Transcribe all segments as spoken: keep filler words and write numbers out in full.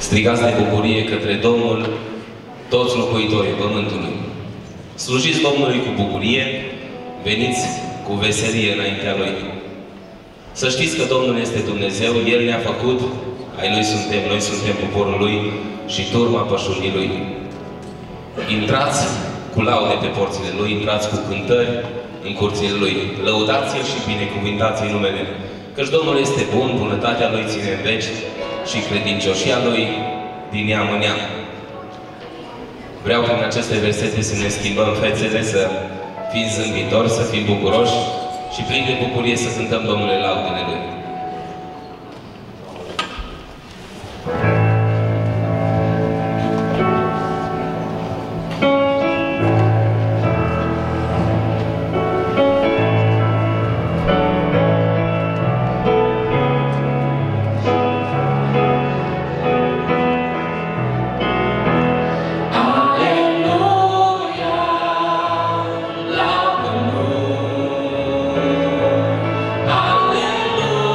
Strigați de bucurie către Domnul toți locuitorii pământului. Slujiți Domnului cu bucurie, veniți cu veselie înaintea Lui. Să știți că Domnul este Dumnezeu, El ne-a făcut, ai Lui suntem, noi suntem poporul Lui și turma pășunii Lui. Intrați cu laude pe porțile Lui, intrați cu cântări în curțile Lui. Lăudați-El și binecuvântați-i numele. Căci Domnul este bun, bunătatea Lui ține în veci și credincioșia Lui din neam în neam. Vreau prin aceste versete să ne schimbăm fețele, să fim zâmbitori, să fim bucuroși și plini de bucurie să cântăm Domnului laudele Lui. Hallelujah.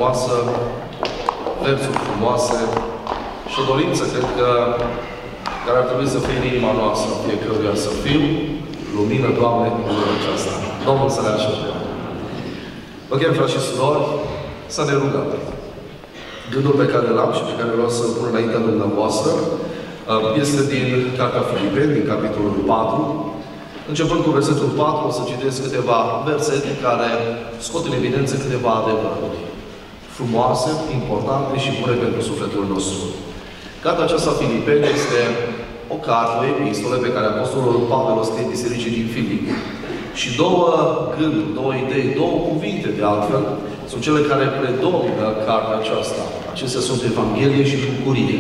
frumoasă, versuri frumoase și o dorință, cred că, care ar trebui să fie în inima noastră, fiecăruia, să fim lumină, Doamne, în lumea aceasta. Domnul să ne ajute. Vă chem, frați și surori, să ne rugăm. Gândul pe care l-am și pe care vreau să-l pun înaintea dumneavoastră este din Cartea Filipeni, din capitolul patru. Începând cu versetul patru, o să citesc câteva versete care scot în evidență câteva adevăruri frumoase, importante și bune pentru sufletul nostru. Cartea aceasta Filipeni este o carte, o epistolă pe care Apostolul Pavel o scrie bisericii din Filip. Și două gânduri, două idei, două cuvinte, de altfel, sunt cele care predomină cartea aceasta. Acestea sunt Evanghelie și bucurie.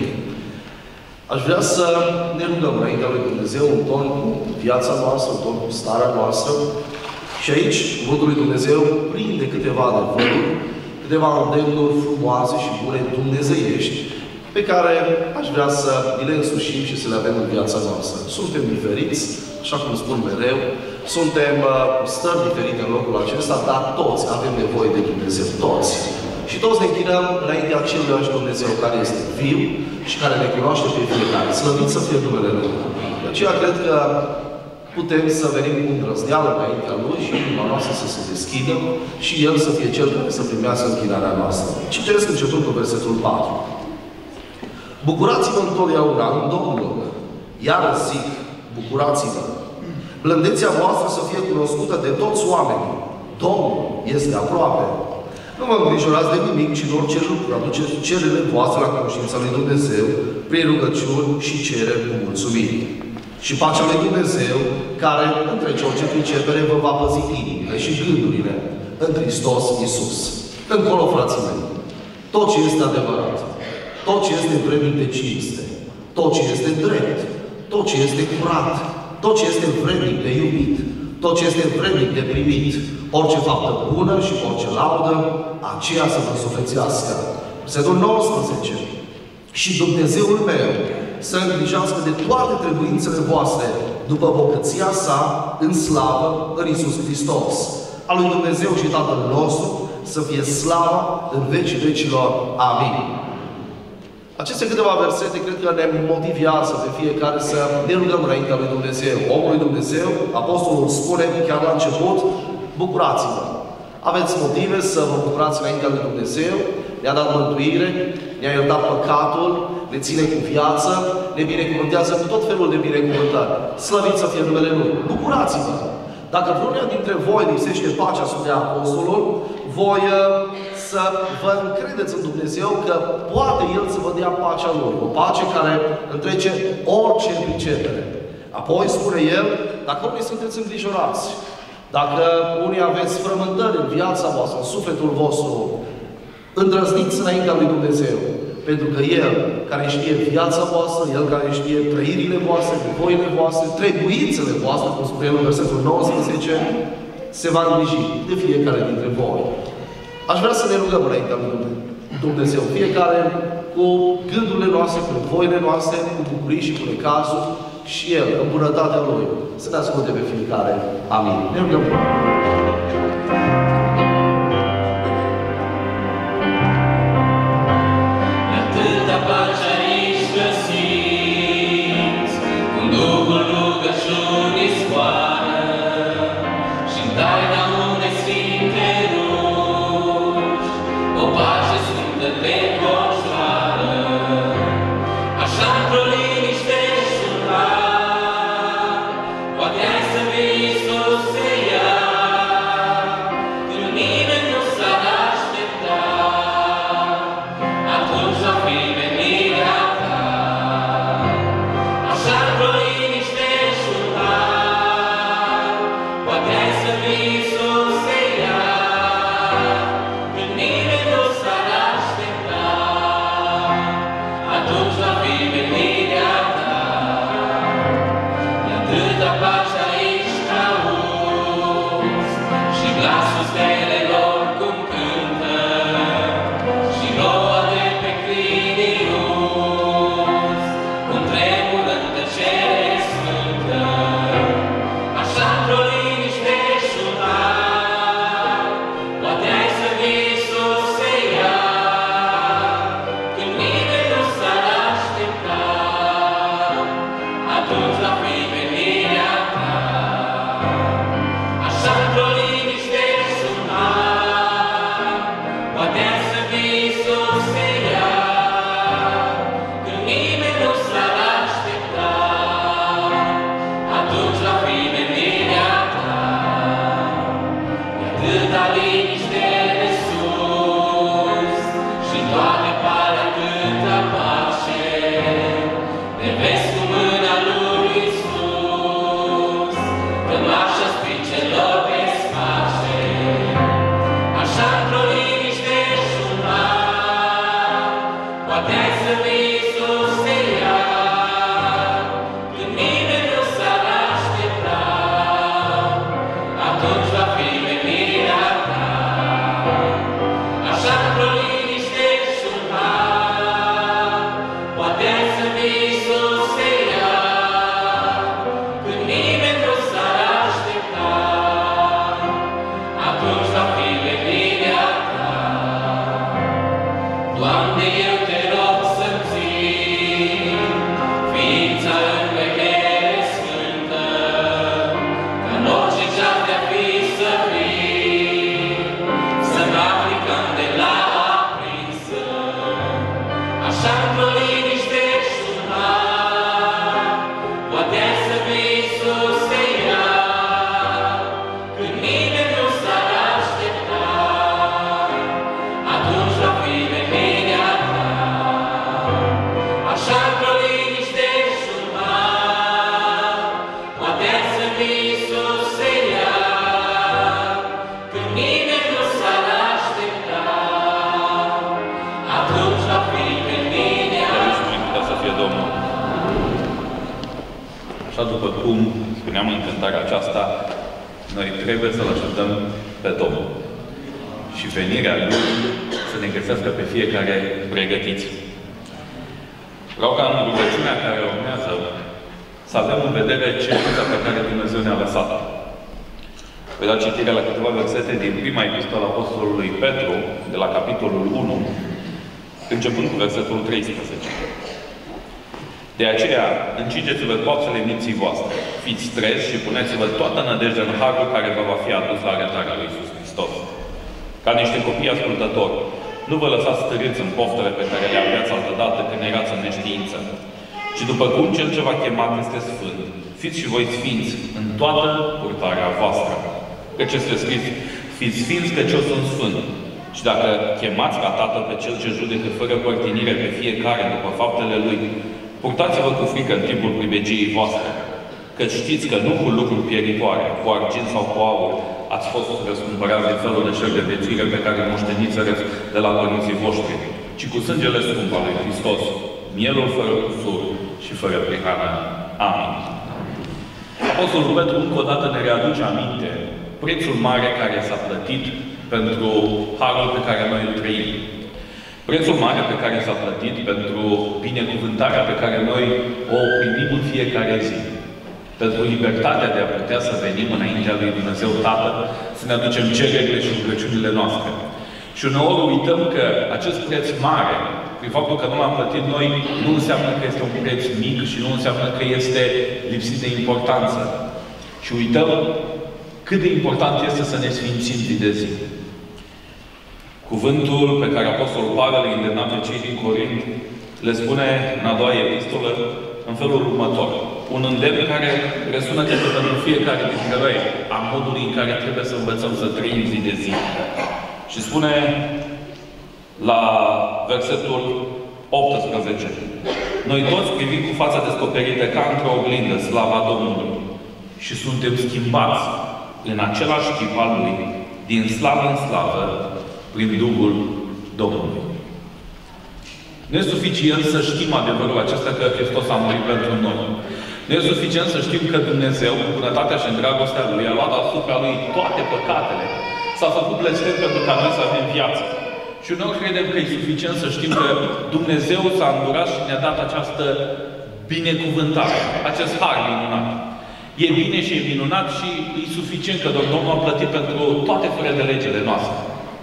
Aș vrea să ne rugăm înaintea lui Dumnezeu în ton cu viața noastră, în ton cu starea noastră. Și aici, cuvântul lui Dumnezeu prinde câteva adevăruri, câteva îndemnuri frumoase și bune dumnezeiești, pe care aș vrea să le însușim și să le avem în viața noastră. Suntem diferiți, așa cum spun mereu, suntem cu stări diferite în locul acesta, dar toți avem nevoie de Dumnezeu, toți. Și toți ne închinăm înaintea aceluiași Dumnezeu care este viu și care ne cunoaște pe fiecare. Slăvit să fie numele Lui. De aceea cred că putem să venim cu îndrăzneală înaintea Lui și inima noastră să se deschidă și El să fie Cel care să primească închinarea noastră. Citesc începând cu versetul patru. Bucurați-vă întotdeauna în Domnul. Iar zic, bucurați-vă. Blândețea voastră să fie cunoscută de toți oamenii. Domnul este aproape. Nu vă îngrijorați de nimic, ci în orice lucru aduceți cererile voastre la cunoștința lui Dumnezeu, prin rugăciuni și cereri cu mulțumiri. Și pacea lui Dumnezeu, care întrece orice pricepere, vă va păzi inimile și gândurile în Hristos Iisus. Încolo, frații mei, tot ce este adevărat, tot ce este vrednic de cinste, tot ce este drept, tot ce este curat, tot ce este vrednic de iubit, tot ce este vrednic de primit, orice faptă bună și orice laudă, aceea să vă suflețească. Versetul nouăsprezece. Și Dumnezeul meu să îngrijească de toate trebuințele voastre, după bogăția sa, în slavă, în Iisus Hristos. Al lui Dumnezeu și Tatăl nostru să fie slava în vecii vecilor. Amin. Aceste câteva versete cred că ne motivează pe fiecare să ne rugăm înaintea lui Dumnezeu. Omul lui Dumnezeu, Apostolul spune chiar la început, bucurați-vă. Aveți motive să vă bucurați înaintea lui Dumnezeu, ne-a dat mântuire, ne-a iertat păcatul, ne ține cu viață, ne binecuvântează cu tot felul de binecuvântări. Slăvit să fie numele Lui. Bucurați-vă! Dacă vreunul dintre voi lipsește pacea, spunea Apostolul, voi să vă încredeți în Dumnezeu că poate El să vă dea pacea Lui. O pace care întrece orice pricepere. Apoi spune El, dacă unii sunteți îngrijorați, dacă unii aveți frământări în viața voastră, în sufletul vostru, îndrăzniți înaintea lui Dumnezeu. Pentru că El, care știe viața voastră, El care știe trăirile voastre, nevoile voastre, trebuințele voastre, cum spune El în versetul nouăsprezece, se va îngriji de fiecare dintre voi. Aș vrea să ne rugăm înaintea lui Dumnezeu. Fiecare cu gândurile noastre, cu voile noastre, cu bucurii și cu necazuri, și El, în bunătatea Lui, să ne asculte pe fiecare. Amin. Ne rugăm. Poate ai să vii sus să ia atunci va fi venirea ta. Așa într-o liniște și un har, poate să vii sus se ia, când nimeni nu s-ar aștepta. Atunci va fi venirea ta. Doamne, eu te rog să-mi ții ființa în vechere sfântă, ca în orice ceas de-a fi să fii, să-mi afli candela aprinsă. Așa într-o liniște și un har, poate să vii sus se ia, când nimeni nu s-ar aștepta. Atunci va fi venirea ta. Așa într-o liniște și un har, poate să vii sus se ia, când nimeni nu s-ar aștepta. Atunci va fi venirea ta. Binecuvântat să fie Domnul. Așa după cum spuneam în cântarea aceasta, noi trebuie să-L așteptăm pe Domnul. Și venirea Lui să ne găsească pe fiecare pregătiți. Vreau ca în rugăciunea care urmează să avem în vedere cerința pe care Dumnezeu ne-a lăsat-o. Voi da citire la câteva versete din prima epistolă a Apostolului Petru, de la capitolul unu, începând cu versetul treisprezece. De aceea, încingeți-vă coapsele minții voastre, fiți treji și puneți-vă toată nădejdea în harul care vă va fi adus la arătarea lui Iisus Hristos. Ca niște copii ascultători, nu vă lăsați stârâți în poftele pe care le aveați altădată când erați în neștiință, ci după cum Cel ce v-a chemat este Sfânt, fiți și voi sfinți în toată purtarea voastră. Căci este scris, fiți sfinți căci eu sunt Sfânt. Și dacă chemați ca Tatăl pe Cel ce judecă fără părtinire pe fiecare după faptele Lui, purtați-vă cu frică în timpul pribegiei voastre, căci știți că nu cu lucruri pieritoare, cu argint sau cu aur, ați fost răscumpărați din felul de șer de viețuire pe care moșteniți de la părinții voștri, ci cu sângele scump al lui Hristos, mielul fără cusur și fără prihană. Amin. Apostolul Petru încă o dată ne readuce aminte prețul mare care s-a plătit pentru harul pe care noi îl trăim. Prețul mare pe care s-a plătit pentru binecuvântarea pe care noi o primim în fiecare zi. Pentru libertatea de a putea să venim înaintea lui Dumnezeu Tatăl, să ne aducem cererile și rugăciunile noastre. Și uneori uităm că acest preț mare, prin faptul că nu l-am plătit noi, nu înseamnă că este un preț mic și nu înseamnă că este lipsit de importanță. Și uităm cât de important este să ne sfințim zi de zi. Cuvântul pe care Apostolul Pavel îi îndemna pe cei din Corint le spune în a doua epistolă în felul următor. Un îndemn care resună către pentru fiecare dintre noi a modului în care trebuie să învățăm să trăim zi de zi. Și spune la versetul optsprezece. Noi toți privim cu fața descoperită ca într-o oglindă slava Domnului și suntem schimbați în același chip al Lui, din slavă în slavă, prin Duhul Domnului. Nu e suficient să știm adevărul acesta că Hristos a murit pentru noi. Nu e suficient să știm că Dumnezeu, în bunătatea și în dragostea Lui, a luat asupra Lui toate păcatele. S-a făcut blestem pentru ca noi să avem viață. Și noi credem că e suficient să știm că Dumnezeu s-a îndurat și ne-a dat această binecuvântare, acest har minunat. E bine și e minunat și e suficient că Domnul a plătit pentru toate fără de legile noastre.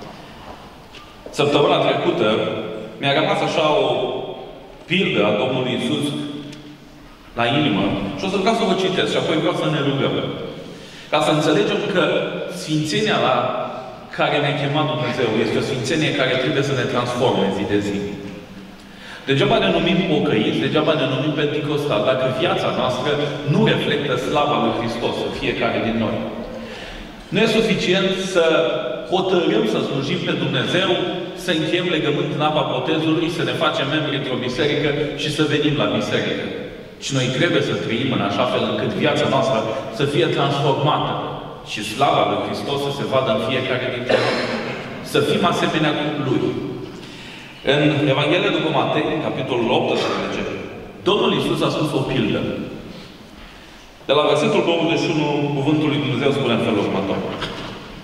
Săptămâna trecută mi-a rămas așa o pildă a Domnului Iisus la inimă și o să vreau să vă citesc și apoi vreau să ne rugăm. Ca să înțelegem că sfințenia la care ne-a chemat Dumnezeu este o sfințenie care trebuie să ne transforme zi de zi. Degeaba ne numim pocăiți, degeaba ne numim penticostal, dacă viața noastră nu reflectă slava lui Hristos în fiecare din noi. Nu e suficient să hotărâm să slujim pe Dumnezeu, să încheiem legământ în apa botezului, să ne facem membri într-o biserică și să venim la biserică. Și noi trebuie să trăim în așa fel încât viața noastră să fie transformată și slava lui Hristos să se vadă în fiecare dintre noi. Să fim asemenea cu Lui. În Evanghelia după Matei, capitolul optsprezece, Domnul Iisus a spus o pildă. De la versetul douăzeci și unu, cuvântul lui Dumnezeu spune în felul următor.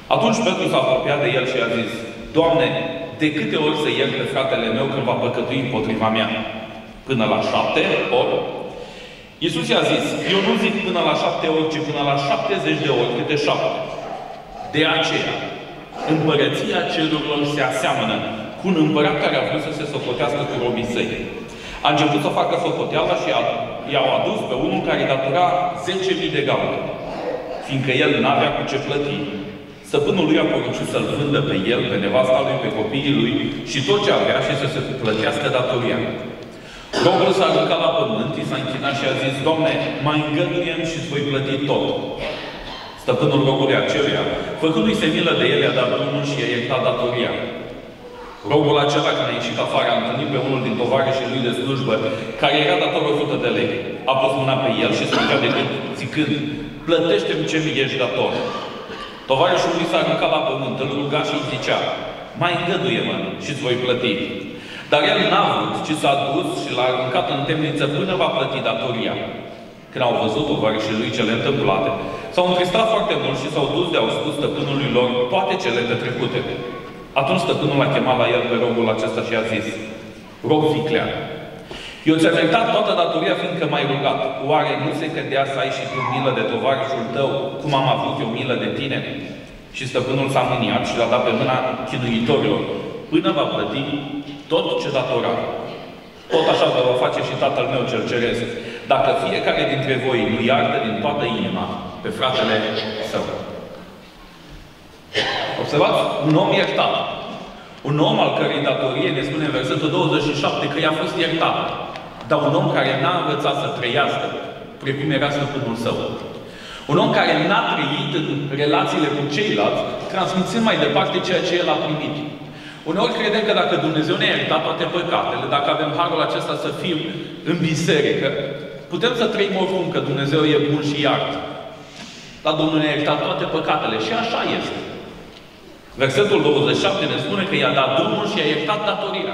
Atunci Petru s-a apropiat de el și a zis: Doamne, de câte ori să iert pe fratele meu când va păcătui împotriva mea? Până la șapte ori? Iisus i-a zis: eu nu zic până la șapte ori, ci până la șaptezeci de ori, câte șapte. De aceea, împărăția cerurilor se aseamănă cu un împărat care a vrut să se socotească cu robii săi. A început să facă socoteala și i-au adus pe unul care datora zece mii de gaure. Fiindcă el n-avea cu ce plăti, stăpânul lui a poruncit să-l vândă pe el, pe nevasta lui, pe copiii lui și tot ce avea și să se plătească datoria. Robul s-a aruncat la pământ, i s-a închinat și a zis: Doamne, mai îngăduiem și îți voi plăti tot. Stăpânul robului aceluia, făcându-i se milă de el, i-a dat drumul și i-a iertat datoria. Robul acela, când a ieșit afară, a întâlnit pe unul din tovarășii lui de slujbă, care era dator o sută de lei. A pus mâna pe el și strângea de gând, zicând: plătește-mi ce mi ești dator. Tovarășul lui s-a aruncat la pământ, îl ruga și îi zicea: mai îngăduie-mă și îți voi plăti. Dar el n-a vrut, ci s-a dus și l-a aruncat în temniță până va plăti datoria. Când au văzut tovarășii lui cele întâmplate, s-au întristat foarte mult și s-au dus de-au spus stăpânului lor toate cele petrecute. Atunci stăpânul a chemat la el pe robul acesta și a zis: rob viclean, eu ți-am iertat toată datoria, fiindcă m-ai rugat. Oare nu se cădea să ai și tu milă de tovarășul tău, cum am avut eu milă de tine? Și stăpânul s-a mâniat și l-a dat pe mâna chinuitorilor, până va plăti tot ce datora. Tot așa vă va face și Tatăl meu cel ceresc, dacă fiecare dintre voi nu iartă din toată inima pe fratele său. Observați? Un om iertat. Un om al cărei datorie, ne spune în versetul douăzeci și șapte, că i-a fost iertat. Dar un om care n-a învățat să trăiască precum era stăpânul său. Un om care n-a trăit în relațiile cu ceilalți, transmițând mai departe ceea ce el a primit. Uneori credem că dacă Dumnezeu ne-a iertat toate păcatele, dacă avem harul acesta să fim în biserică, putem să trăim oricum că Dumnezeu e bun și iartă. Dar Domnul ne-a iertat toate păcatele și așa este. Versetul douăzeci și șapte ne spune că i-a dat drumul și i-a iertat datoria.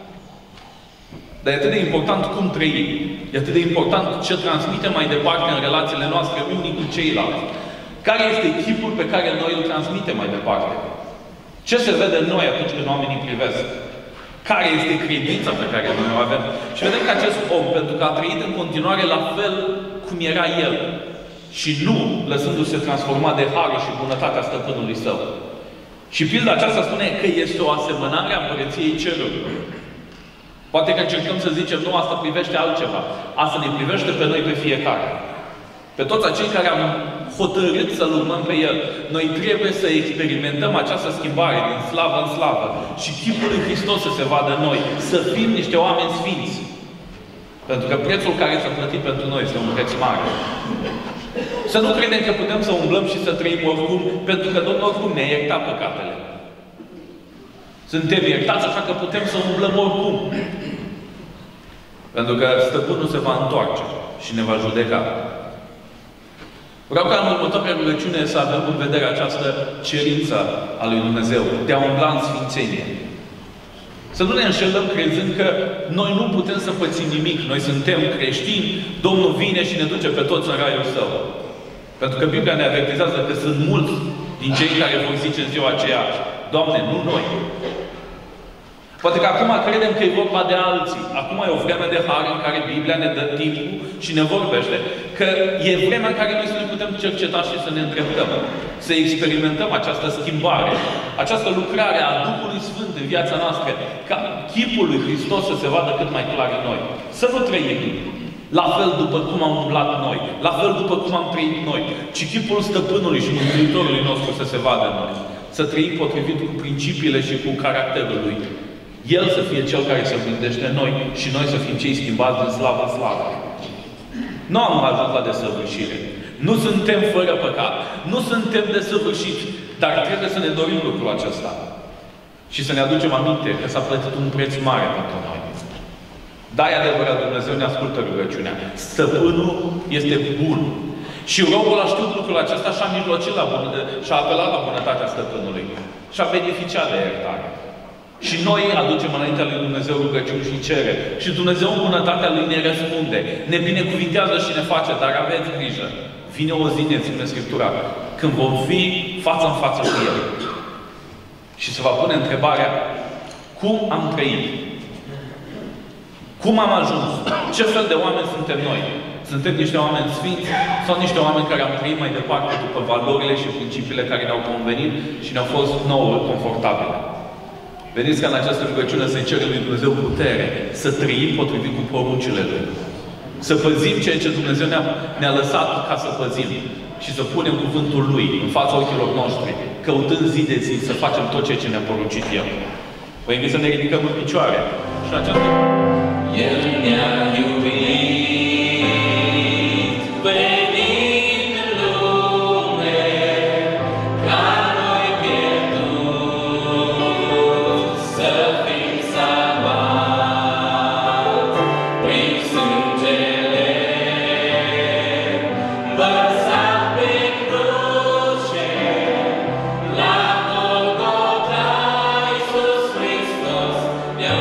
Dar e atât de important cum trăim. E atât de important ce transmitem mai departe în relațiile noastre unii cu ceilalți. Care este chipul pe care noi îl transmitem mai departe? Ce se vede în noi atunci când oamenii privesc? Care este credința pe care noi o avem? Și vedem că acest om, pentru că a trăit în continuare la fel cum era el, și nu lăsându-se transformat de harul și bunătatea stăpânului său. Și pilda aceasta spune că este o asemănare a Împărăției Cerurilor. Poate că încercăm să zicem: nu, asta privește altceva. Asta ne privește pe noi, pe fiecare. Pe toți acei care am hotărât să-L urmăm pe El. Noi trebuie să experimentăm această schimbare din slavă în slavă. Și chipul lui Hristos să se vadă în noi. Să fim niște oameni sfinți. Pentru că prețul care s-a plătit pentru noi este un preț mare. Să nu credem că putem să umblăm și să trăim oricum, pentru că Domnul oricum ne-a iertat păcatele. Suntem iertați, așa că putem să umblăm oricum. Pentru că stăpânul se va întoarce și ne va judeca. Vreau ca în următoarea rugăciune să avem în vedere această cerință a lui Dumnezeu de a umbla în sfințenie. Să nu ne înșelăm crezând că noi nu putem să pățim nimic. Noi suntem creștini, Domnul vine și ne duce pe toți în raiul Său. Pentru că Biblia ne avertizează că sunt mulți din cei care vor zice în ziua aceea: Doamne, nu noi. Poate că acum credem că e vorba de alții. Acum e o vreme de har în care Biblia ne dă timpul și ne vorbește că e vremea în care noi să ne putem cerceta și să ne îndreptăm. Să experimentăm această schimbare, această lucrare a Duhului Sfânt în viața noastră, ca chipul lui Hristos să se vadă cât mai clar în noi. Să nu trăim la fel după cum am umblat noi, la fel după cum am trăit noi, ci chipul Stăpânului și Mântuitorului nostru să se vadă în noi. Să trăim potrivit cu principiile și cu caracterul Lui. El să fie Cel care se gândește în noi și noi să fim cei schimbați din slavă în slavă. Nu am ajuns la desăvârșire. Nu suntem fără păcat. Nu suntem desăvârșiți. Dar trebuie să ne dorim lucrul acesta. Și să ne aducem aminte că s-a plătit un preț mare pentru noi. Da, e adevărat, Dumnezeu ne ascultă rugăciunea. Stăpânul este bun. Și robul a știut lucrul acesta și a mijlocit la bună, și a apelat la bunătatea stăpânului. Și a beneficiat de iertare. Și noi aducem înaintea lui Dumnezeu rugăciuni și cere. Și Dumnezeu în bunătatea Lui ne răspunde. Ne binecuvintează și ne face, dar aveți grijă. Vine o zi, ne spune Scriptura, când vom fi față în față cu El. Și se va pune întrebarea, cum am trăit? Cum am ajuns? Ce fel de oameni suntem noi? Suntem niște oameni sfinți sau niște oameni care am trăit mai departe după valorile și principiile care ne-au convenit și ne-au fost nouă confortabile? Veniți ca în această rugăciune să-i cerem lui Dumnezeu putere, să trăim potrivit cu poruncile Lui. Să păzim ceea ce Dumnezeu ne-a, ne-a lăsat ca să păzim. Și să punem cuvântul Lui în fața ochilor noștri, căutând zi de zi să facem tot ceea ce ne-a poruncit El. Vă invit să ne ridicăm în picioare. Și în această... El ne-a iubit, venit în lume, ca noi pierduți să fim salvați prin sângele vărsat pe cruce, la Golgota Iisus Hristos ne-a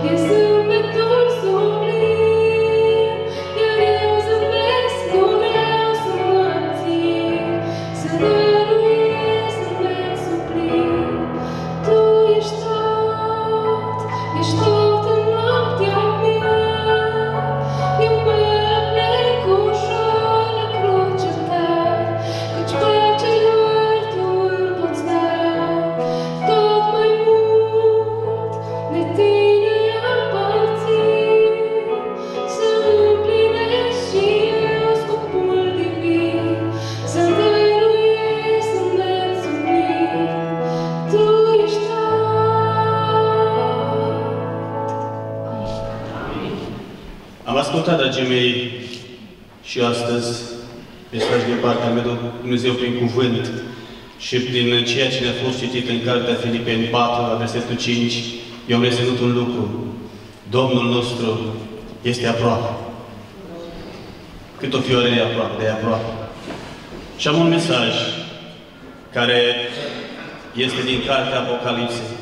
Am ascultat, dragii mei, și astăzi mesaj din partea mea de Dumnezeu prin cuvânt și prin ceea ce ne-a fost citit în Cartea Filipeni patru, la versetul cinci, eu am reținut un lucru. Domnul nostru este aproape. Cât o fi orele aproape, de aproape. Și am un mesaj care este din Cartea Apocalipsei.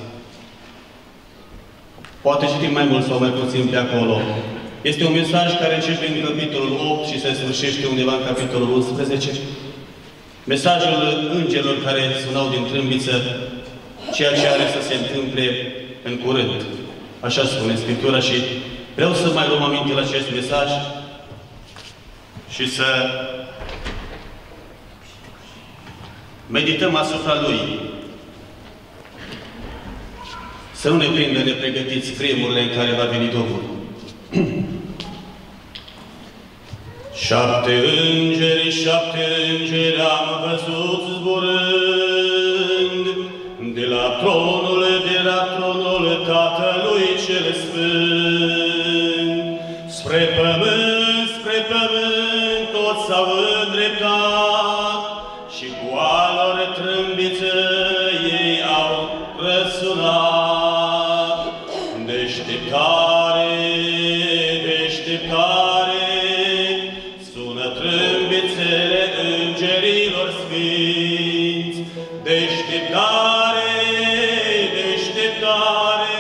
Poate citim mai mult sau mai puțin pe acolo. Este un mesaj care începe în capitolul opt și se sfârșește undeva în capitolul unsprezece. Mesajul îngerilor care sunau din trâmbiță ceea ce are să se întâmple în curând. Așa spune Scriptura și vreau să mai luăm aminte la acest mesaj și să medităm asupra lui. Să nu ne prindă nepregătiți vremurile în care va veni Domnul. Șapte îngeri, șapte îngeri am văzut zburând de la tronul, de la tronul Tatălui cel Sfânt. Spre pământ, spre pământ, toți s-au îndreptat și cu a lor trâmbiță ei au răsunat. Deșteptare, deșteptare, sună trâmbițele îngerilor sfinți. Deșteptare, deșteptare,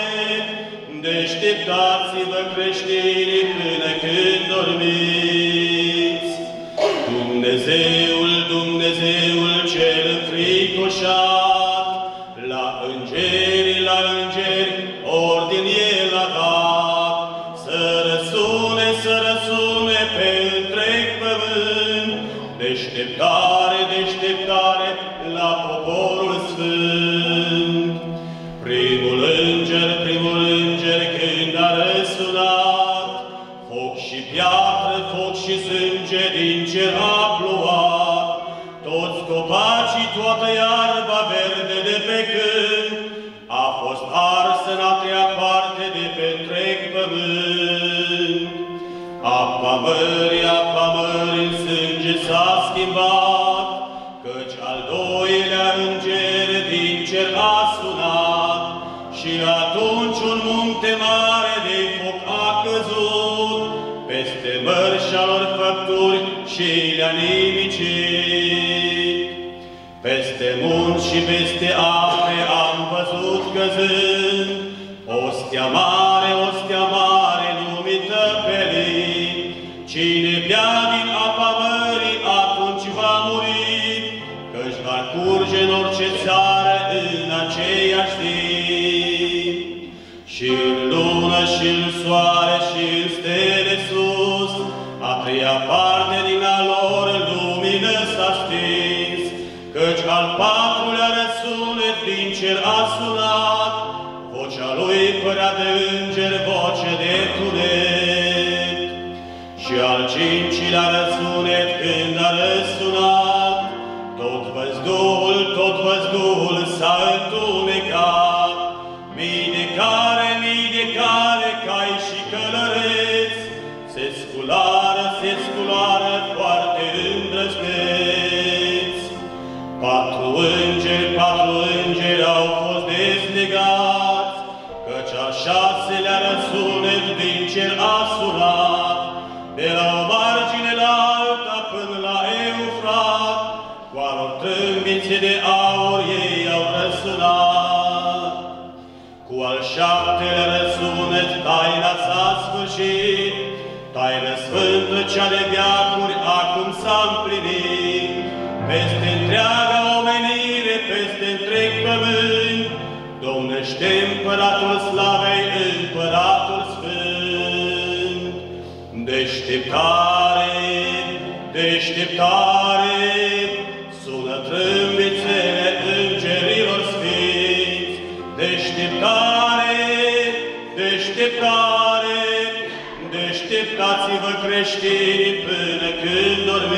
deșteptați-vă creștinii până când dormiți. Dumnezeul, Dumnezeul cel înfricoșat, la îngeri, la îngeri, ordin El a dat, să răsune, să răsune pe întreg pământ. Deșteptare, deșteptare la poporul sfânt. Primul înger, primul înger când a răsunat, foc și piatră, foc și sânge din cer a plouat. Toți copacii, toată iarba verde de pe câmp a fost arsă în a treia parte de pe întreg pământ. Apa mării, apa mării în sânge s-a schimbat, căci al doilea înger din cer a sunat. Și atunci un munte mare de foc a căzut peste mări și-a lor făpturi și le-a nimicit. Peste munți și peste ape am văzut căzând ostia mare, ostia mare numită Pelin. Cine bea din apa mării atunci va muri, căci va curge în orice țară în aceeași zi. Și în lună și în soare și în stele sus, a treia parte din a lor lumină s-a stins, căci al patrulea răsunet din cer a sunat, vocea lui părea de înger, voce de tunet. Și al cincilea răsunet când a răsunat, tot văzduhul, tot văzduhul s-a întunecat. Mii de care, mii de care, cai și călăreți, se sculară, se sculară foarte îndrăzneți. Patru îngeri, patru îngeri au fost dezlegați, căci a șaselea răsunet din cer a sunat. De la o margine la alta până la Eufrat, cu a lor trâmbițe de aur ei au răsunat. Cu al șaptelea răsunet s-a sfârșit, taină sfântă cea de veacuri acum s-a împlinit, peste întreaga omenire, peste întreg pământ, domnește Împăratul Slavei, Împăratul Sfânt. Deșteptare, deșteptare, sună trâmbițele îngerilor sfinți. Deșteptare, deșteptare, deșteptați-vă creștinii până când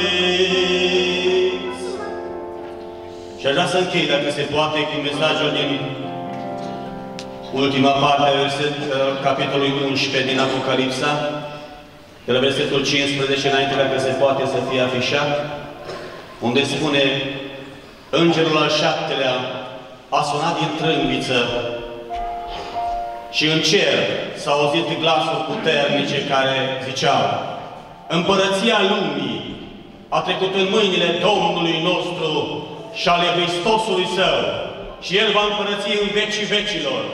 dormiți. Și aș vrea să închei, dacă se poate, cu mesajul din ultima parte a verset, capitolului unsprezece din Apocalipsa, de la versetul cincisprezece înainte, dacă se poate să fie afișat, unde spune: Îngerul al șaptelea a sunat din trâmbiță și în cer s-au auzit glasuri puternice care ziceau: Împărăția lumii a trecut în mâinile Domnului nostru și ale Hristosului Său și El va împărăți în vecii vecilor.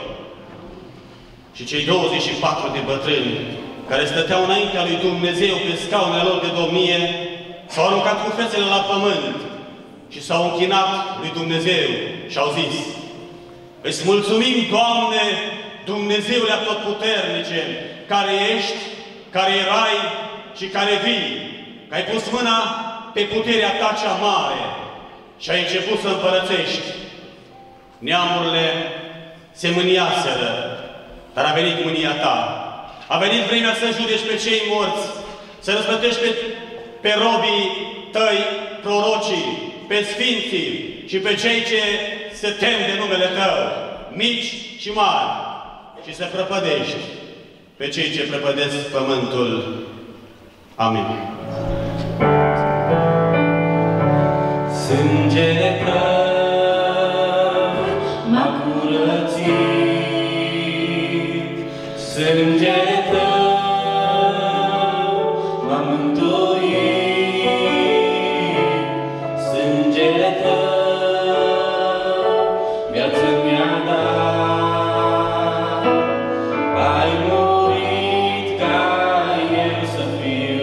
Și cei douăzeci și patru de bătrâni care stăteau înaintea lui Dumnezeu pe scaunele lor de domnie s-au aruncat cu fețele la pământ și s-au închinat lui Dumnezeu și au zis: Îți mulțumim, Doamne, Dumnezeule Atotputernice, care ești, care erai și care vii, că ai pus mâna pe puterea Ta cea mare și ai început să împărățești. Neamurile se mâniaseră, dar a venit mânia Ta. A venit vremea să judeci pe cei morți, să răsplătești pe, pe robii Tăi, prorocii, pe sfinții și pe cei ce se tem de numele Tău, mici și mari, și să prăpădești pe cei ce prăpădesc pământul. Amin. Sângele Tău m-a curățit, sângele Tău m-a mântuit, sângele Tău viață mi-a dat, ai murit ca eu să fiu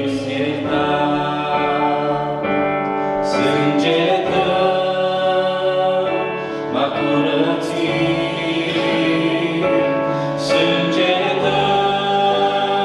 iertat. Sângele Tău m-a curățit, sângele Tău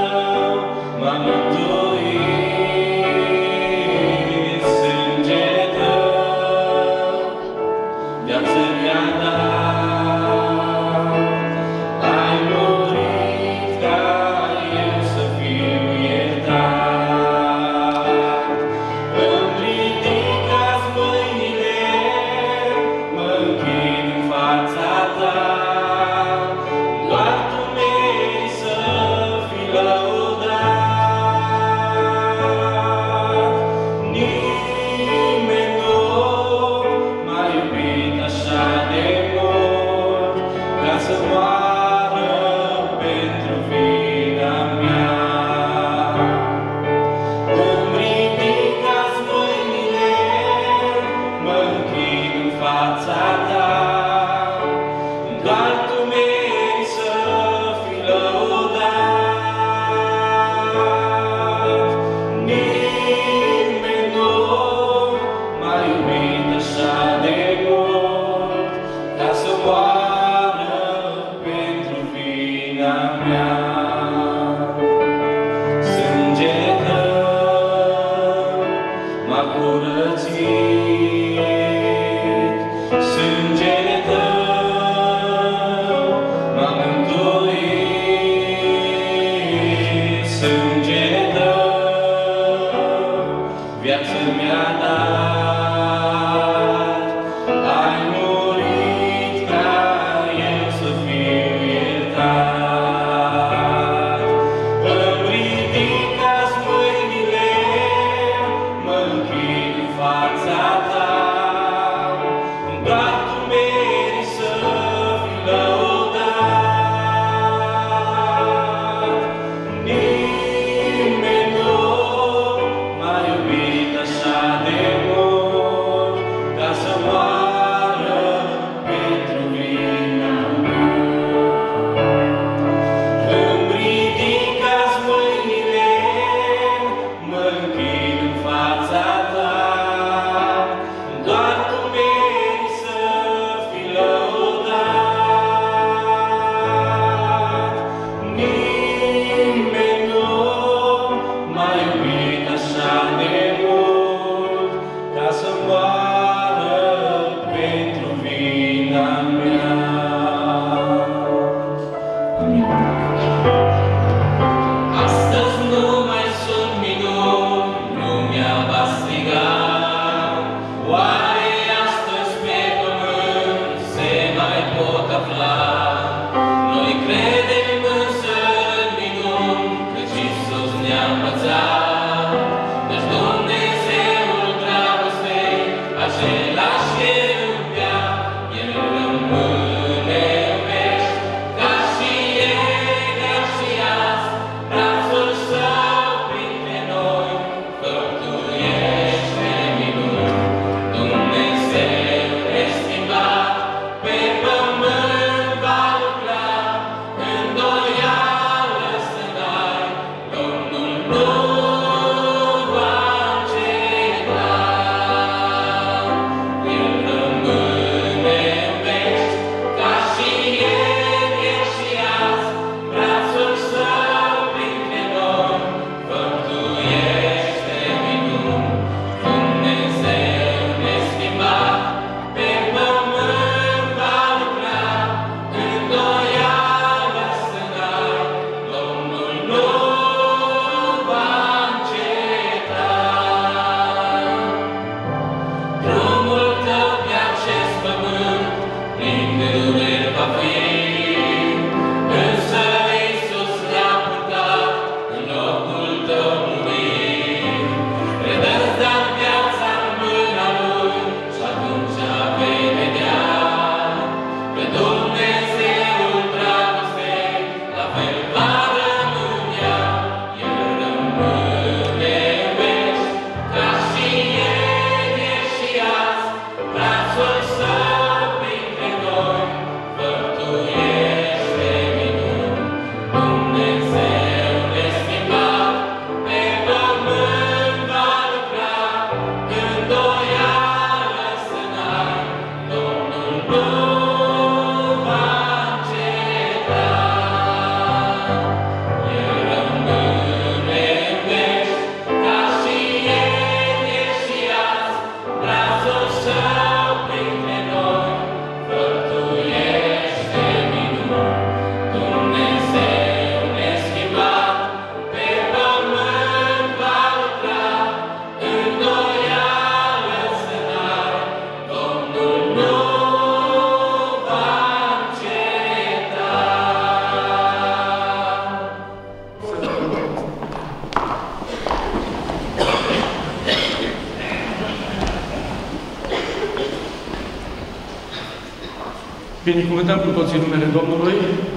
Binecuvântăm cu toții numele Domnului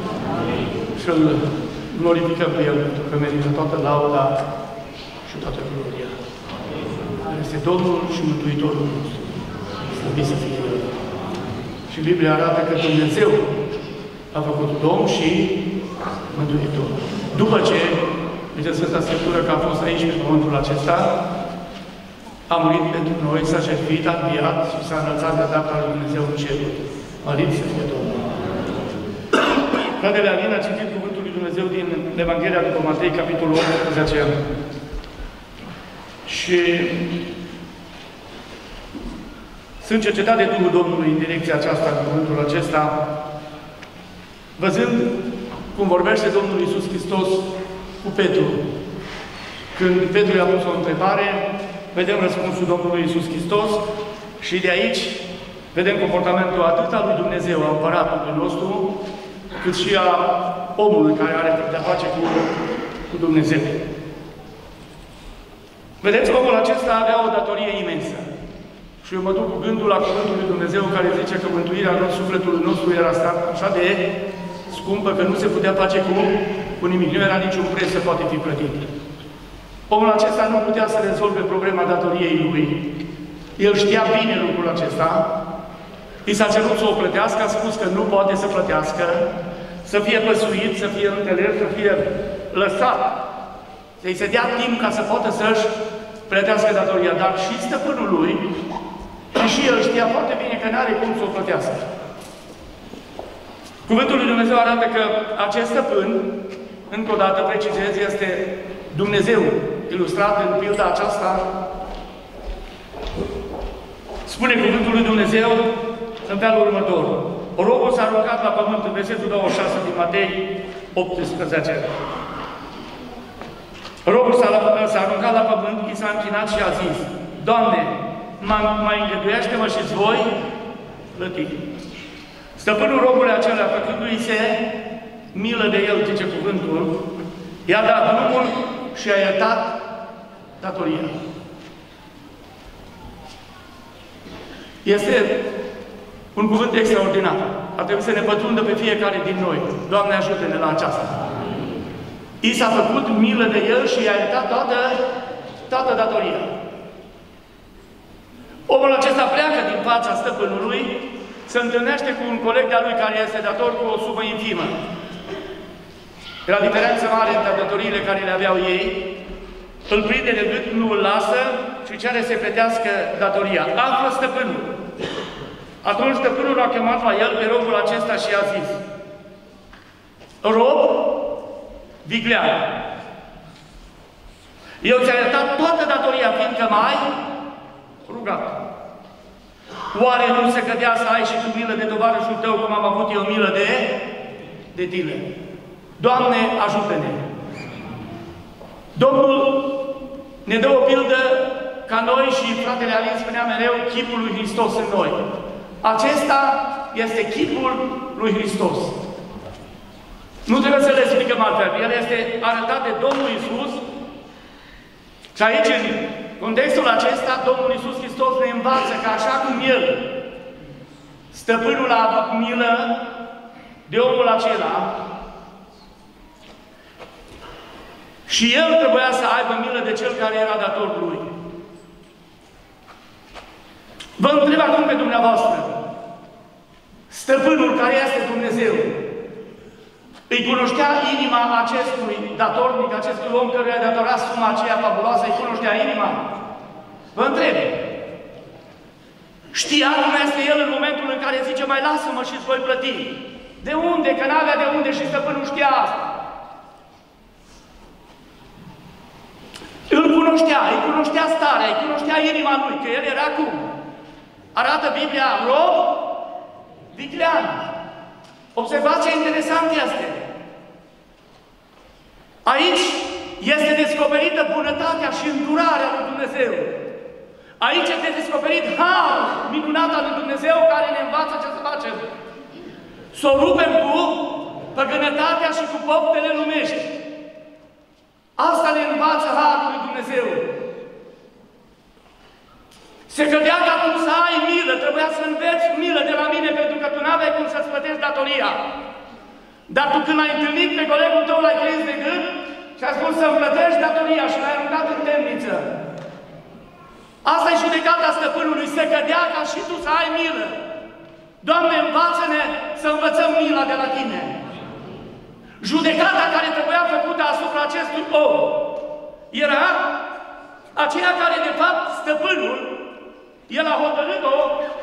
și îl glorificăm pe El, pentru că merită toată lauda și toată gloria. El este Domnul și Mântuitorul nostru. Slăvit să fie El. Și Biblia arată că Dumnezeu a făcut Domn și Mântuitor. După ce, zice Sfânta Scriptură că a fost aici pe pământul acesta, a murit pentru noi, s-a jertfit, a înviat și s-a înălțat de dreapta lui Dumnezeu în cerul. Mărit să fie Domnul. Fratele Alin a citit cuvântul lui Dumnezeu din Evanghelia după Matei, capitolul optsprezece. Și sunt cercetat de Duhul Domnului în direcția aceasta, în cuvântul acesta, văzând cum vorbește Domnul Iisus Hristos cu Petru. Când Petru i-a pus o întrebare, vedem răspunsul Domnului Iisus Hristos și de aici vedem comportamentul atât al lui Dumnezeu, a împăratului nostru, cât și a omului care are de-a face cu, cu Dumnezeu. Vedeți, omul acesta avea o datorie imensă. Și eu mă duc cu gândul la cuvântul lui Dumnezeu care zice că mântuirea lor sufletului nostru era așa de scumpă că nu se putea face cu, cu nimic. Nu era niciun preț să poate fi plătit. Omul acesta nu putea să rezolve problema datoriei lui. El știa bine lucrul acesta. I s-a cerut să o plătească, a spus că nu poate să plătească, să fie păsuit, să fie înțeles, să fie lăsat. Să-i se dea timp ca să poată să-și plătească datoria. Dar și stăpânul lui, și și el știa foarte bine că nu are cum să o plătească. Cuvântul lui Dumnezeu arată că acest stăpân, încă o dată precizez, este Dumnezeu, ilustrat în pilda aceasta. Spune cuvântul lui Dumnezeu în felul următor. Robul s-a aruncat la pământ, în versetul douăzeci și șase din Matei optsprezece. Robul s-a aruncat la pământ, i s-a închinat și a zis: Doamne, mai îngăduiește-mă și-ți voi plăti. Stăpânul robului acela, făcându-i se milă de el, zice cuvântul, i-a dat drumul și a iertat datoria. Este un cuvânt extraordinar. Ar trebui să ne pătrundă pe fiecare din noi. Doamne, ajută-ne la aceasta. I s-a făcut milă de el și i-a iertat toată, toată datoria. Omul acesta pleacă din fața stăpânului, se întâlnește cu un coleg de-a lui care este dator cu o sumă infimă. Era diferență mare între datoriile care le aveau ei, îl prinde de gât, nu îl lasă și cere să plătească datoria. Află stăpânul. Atunci stăpânul a chemat la el pe robul acesta și a zis: rob viclean, eu ți-am iertat toată datoria, fiindcă m-ai rugat. Oare nu se cădea să ai și tu milă de tovarășul tău, cum am avut eu milă de, de tine? Doamne, ajută-ne! Domnul ne dă o pildă ca noi, și fratele Alin spunea mereu, chipul lui Hristos în noi. Acesta este chipul lui Hristos. Nu trebuie să le explicăm altfel. El este arătat de Domnul Iisus și aici, în contextul acesta, Domnul Iisus Hristos ne învață că așa cum El, stăpânul, a avut milă de omul acela, și el trebuia să aibă milă de cel care era dator lui. Vă întreb acum pe dumneavoastră, stăpânul care este Dumnezeu, îi cunoștea inima acestui datornic, acestui om căruia i-a datorat suma aceea fabuloasă, îi cunoștea inima? Vă întreb. Știa cum este el în momentul în care zice: mai lasă-mă și îți voi plăti. De unde? Că n-avea de unde și stăpânul știa asta. Îl cunoștea, îi cunoștea starea, îi cunoștea inima lui, că el era cum? Arată Biblia, rob viclean. Observați ce interesant este. Aici este descoperită bunătatea și îndurarea lui Dumnezeu. Aici este descoperit harul minunat al lui Dumnezeu, care ne învață ce să facem. Să o rupem cu păgânătatea și cu poftele lumești. Asta ne învață harul lui Dumnezeu. Se cădea că atunci să ai milă, trebuia să înveți milă de la mine, pentru că tu n-aveai cum să-ți plătești datoria. Dar tu, când ai întâlnit pe colegul tău, l-ai prins de gând și a spus să-mi plătești datoria și l-ai aruncat în temniță. Asta e judecata stăpânului, se cădea ca și tu să ai milă. Doamne, învață-ne să învățăm mila de la Tine. Judecata care trebuia făcută asupra acestui om era aceea care, de fapt, stăpânul, el a hotărât-o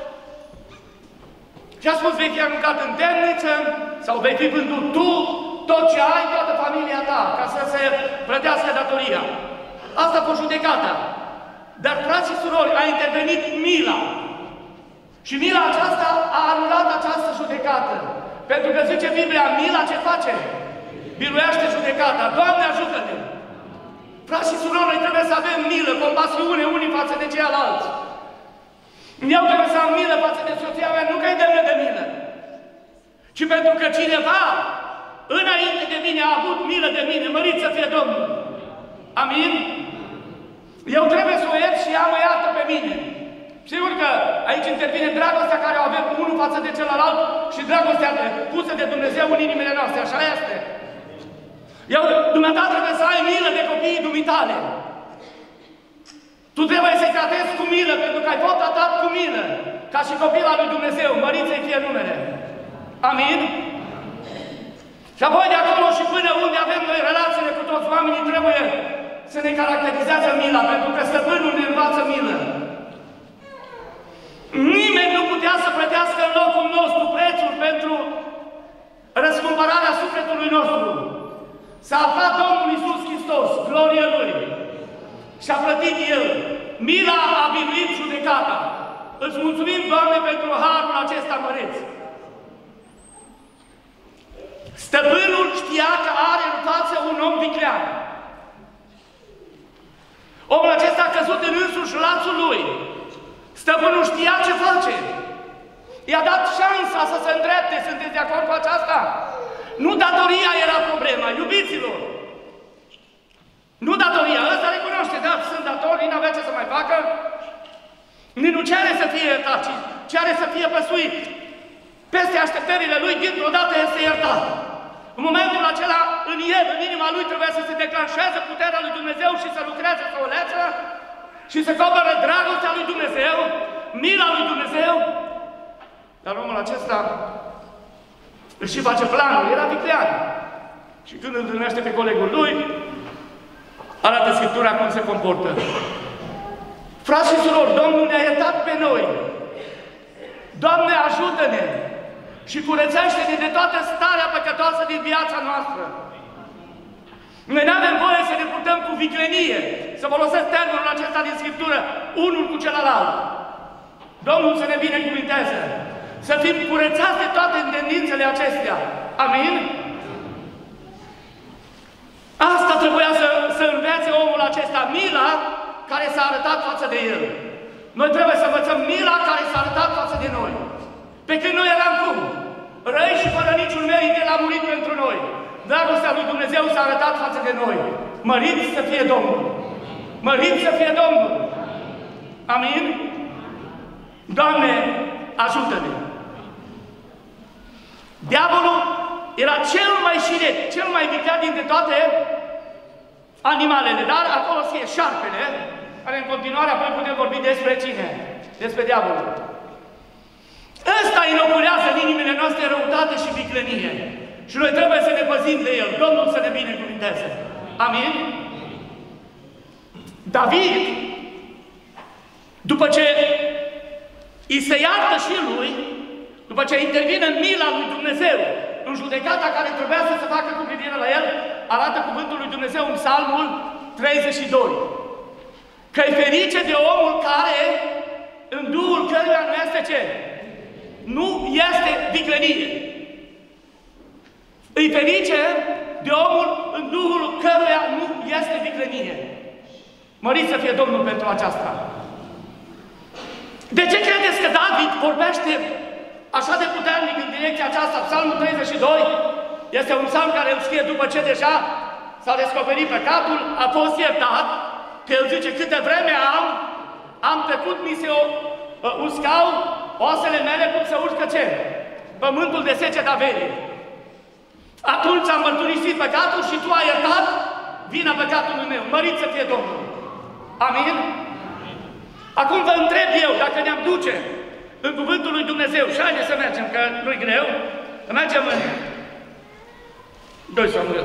și a spus: vei fi aruncat în temniță sau vei fi vândut tu, tot ce ai, toată familia ta, ca să se plătească datoria. Asta a fost judecata. Dar, frați și surori, a intervenit mila. Și mila aceasta a anulat această judecată. Pentru că zice Biblia, mila ce face? Biruiește judecata. Doamne, ajută-ne! Frați și surori, noi trebuie să avem milă, compasiune unii față de ceilalți. Eu trebuie să am milă față de soția mea, nu că e demnă de milă, ci pentru că cineva înainte de mine a avut milă de mine, mărit să fie Domnul. Amin? Eu trebuie să o iert și ea mă iartă pe mine. Sigur că aici intervine dragostea care o avem unul față de celălalt și dragostea pusă de Dumnezeu în inimile noastre. Așa este. Eu, dumneata, trebuie să ai milă de copiii dumitale. Tu trebuie să-i tratezi cu milă, pentru că ai fost tratat cu milă, ca și copila lui Dumnezeu, mărit să-i fie numele. Amin? Și apoi de acolo și până unde avem noi relațiile cu toți oamenii, trebuie să ne caracterizează mila, pentru că stăpânul ne învață milă. Nimeni nu putea să plătească în locul nostru prețul pentru răscumpărarea sufletului nostru. S-a aflat Domnul Iisus Hristos, glorie Lui, și a plătit El. Mila a biruit judecata. Îți mulțumim, Doamne, pentru harul acesta măreț. Stăpânul știa că are în față un om viclean. Omul acesta a căzut în însuși lațul lui. Stăpânul știa ce face. I-a dat șansa să se îndrepte. Sunteți de acord cu aceasta? Nu datoria era problema, iubiților. Nu Nici nu cere să fie iertat, ci cere să fie păsuit. Peste așteptările lui, dintr-o dată este iertat. În momentul acela, în el, în inima lui, trebuie să se declanșeze puterea lui Dumnezeu și să lucreze să o leță și să coboră dragostea lui Dumnezeu, mila lui Dumnezeu. Dar omul acesta își și face planul, era viclean. Și când îl întâlnește pe colegul lui, arată Scriptura cum se comportă. Frați și surori, Domnul ne-a iertat pe noi. Doamne, ajută-ne și curățește-ne de toată starea păcătoasă din viața noastră. Noi nu avem voie să ne purtăm cu viclenie, să folosesc termenul acesta din Scriptură, unul cu celălalt. Domnul să ne binecuvinteze, să fim curățați de toate tendințele acestea. Amin? Asta trebuia să, să învețe omul acesta, mila care s-a arătat față de el. Noi trebuie să învățăm mila care s-a arătat față de noi. Pe când noi eram cum? Răi și fără niciun merit, El a murit pentru noi. Dragostea lui Dumnezeu s-a arătat față de noi. Mărit să fie Domnul! Mărit să fie Domnul! Amin? Doamne, ajută-ne! Diavolul era cel mai șiret, cel mai viclean dintre toate animalele, dar acolo scrie șarpele, care în continuare apoi putem vorbi despre cine? Despre diavolul. Ăsta inoculează în inimile noastre răutate și viclenie. Și noi trebuie să ne păzim de el. Domnul să ne binecuvinteze. Amin? David, după ce îi se iartă și lui, după ce intervine în mila lui Dumnezeu, în judecata care trebuia să se facă cu privire la el, arată cuvântul lui Dumnezeu în Psalmul treizeci și doi. Că-i ferice de omul care, în duhul căruia nu este ce? Nu este viclenie. Îi ferice de omul în duhul căruia nu este viclenie. Mărit să fie Domnul pentru aceasta. De ce credeți că David vorbește așa de puternic în direcția aceasta? Psalmul treizeci și doi este un psalm care îl scrie după ce deja s-a descoperit păcatul, a fost iertat, că el zice, câte vreme am, am trecut, mi se uh, uscau oasele mele cum se urcă ce? Pământul de sece de avere. Atunci am mărturisit păcatul și tu ai iertat vina păcatului meu. Mărit să fie Domnul. Amin? Acum vă întreb eu, dacă ne-am duce în cuvântul lui Dumnezeu, și haideți să mergem, că nu-i greu, mergem în doi Samuel.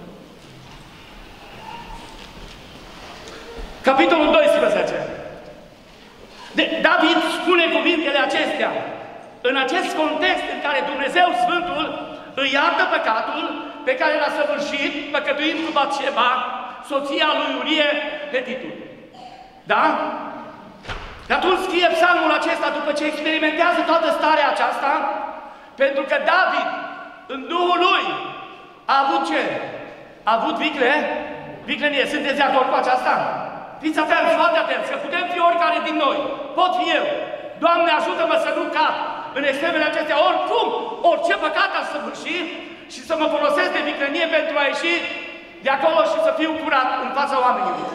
Capitolul doisprezece. De, David spune cuvintele acestea în acest context în care Dumnezeu Sfântul îi iartă păcatul pe care l-a săvârșit, păcătuind cu Batșeba, soția lui Urie, Hetitul. Da? Și atunci scrie psalmul acesta după ce experimentează toată starea aceasta, pentru că David, în Duhul lui, a avut ce? A avut vicle? Viclenie. Sunteți de acord cu aceasta? Fiți atenți, foarte atenți, că putem fi oricare din noi. Pot fi eu. Doamne, ajută-mă să nu cad în extremele acestea, oricum, orice păcat aș săvârși și să mă folosesc de viclenie pentru a ieși de acolo și să fiu curat în fața oamenilor.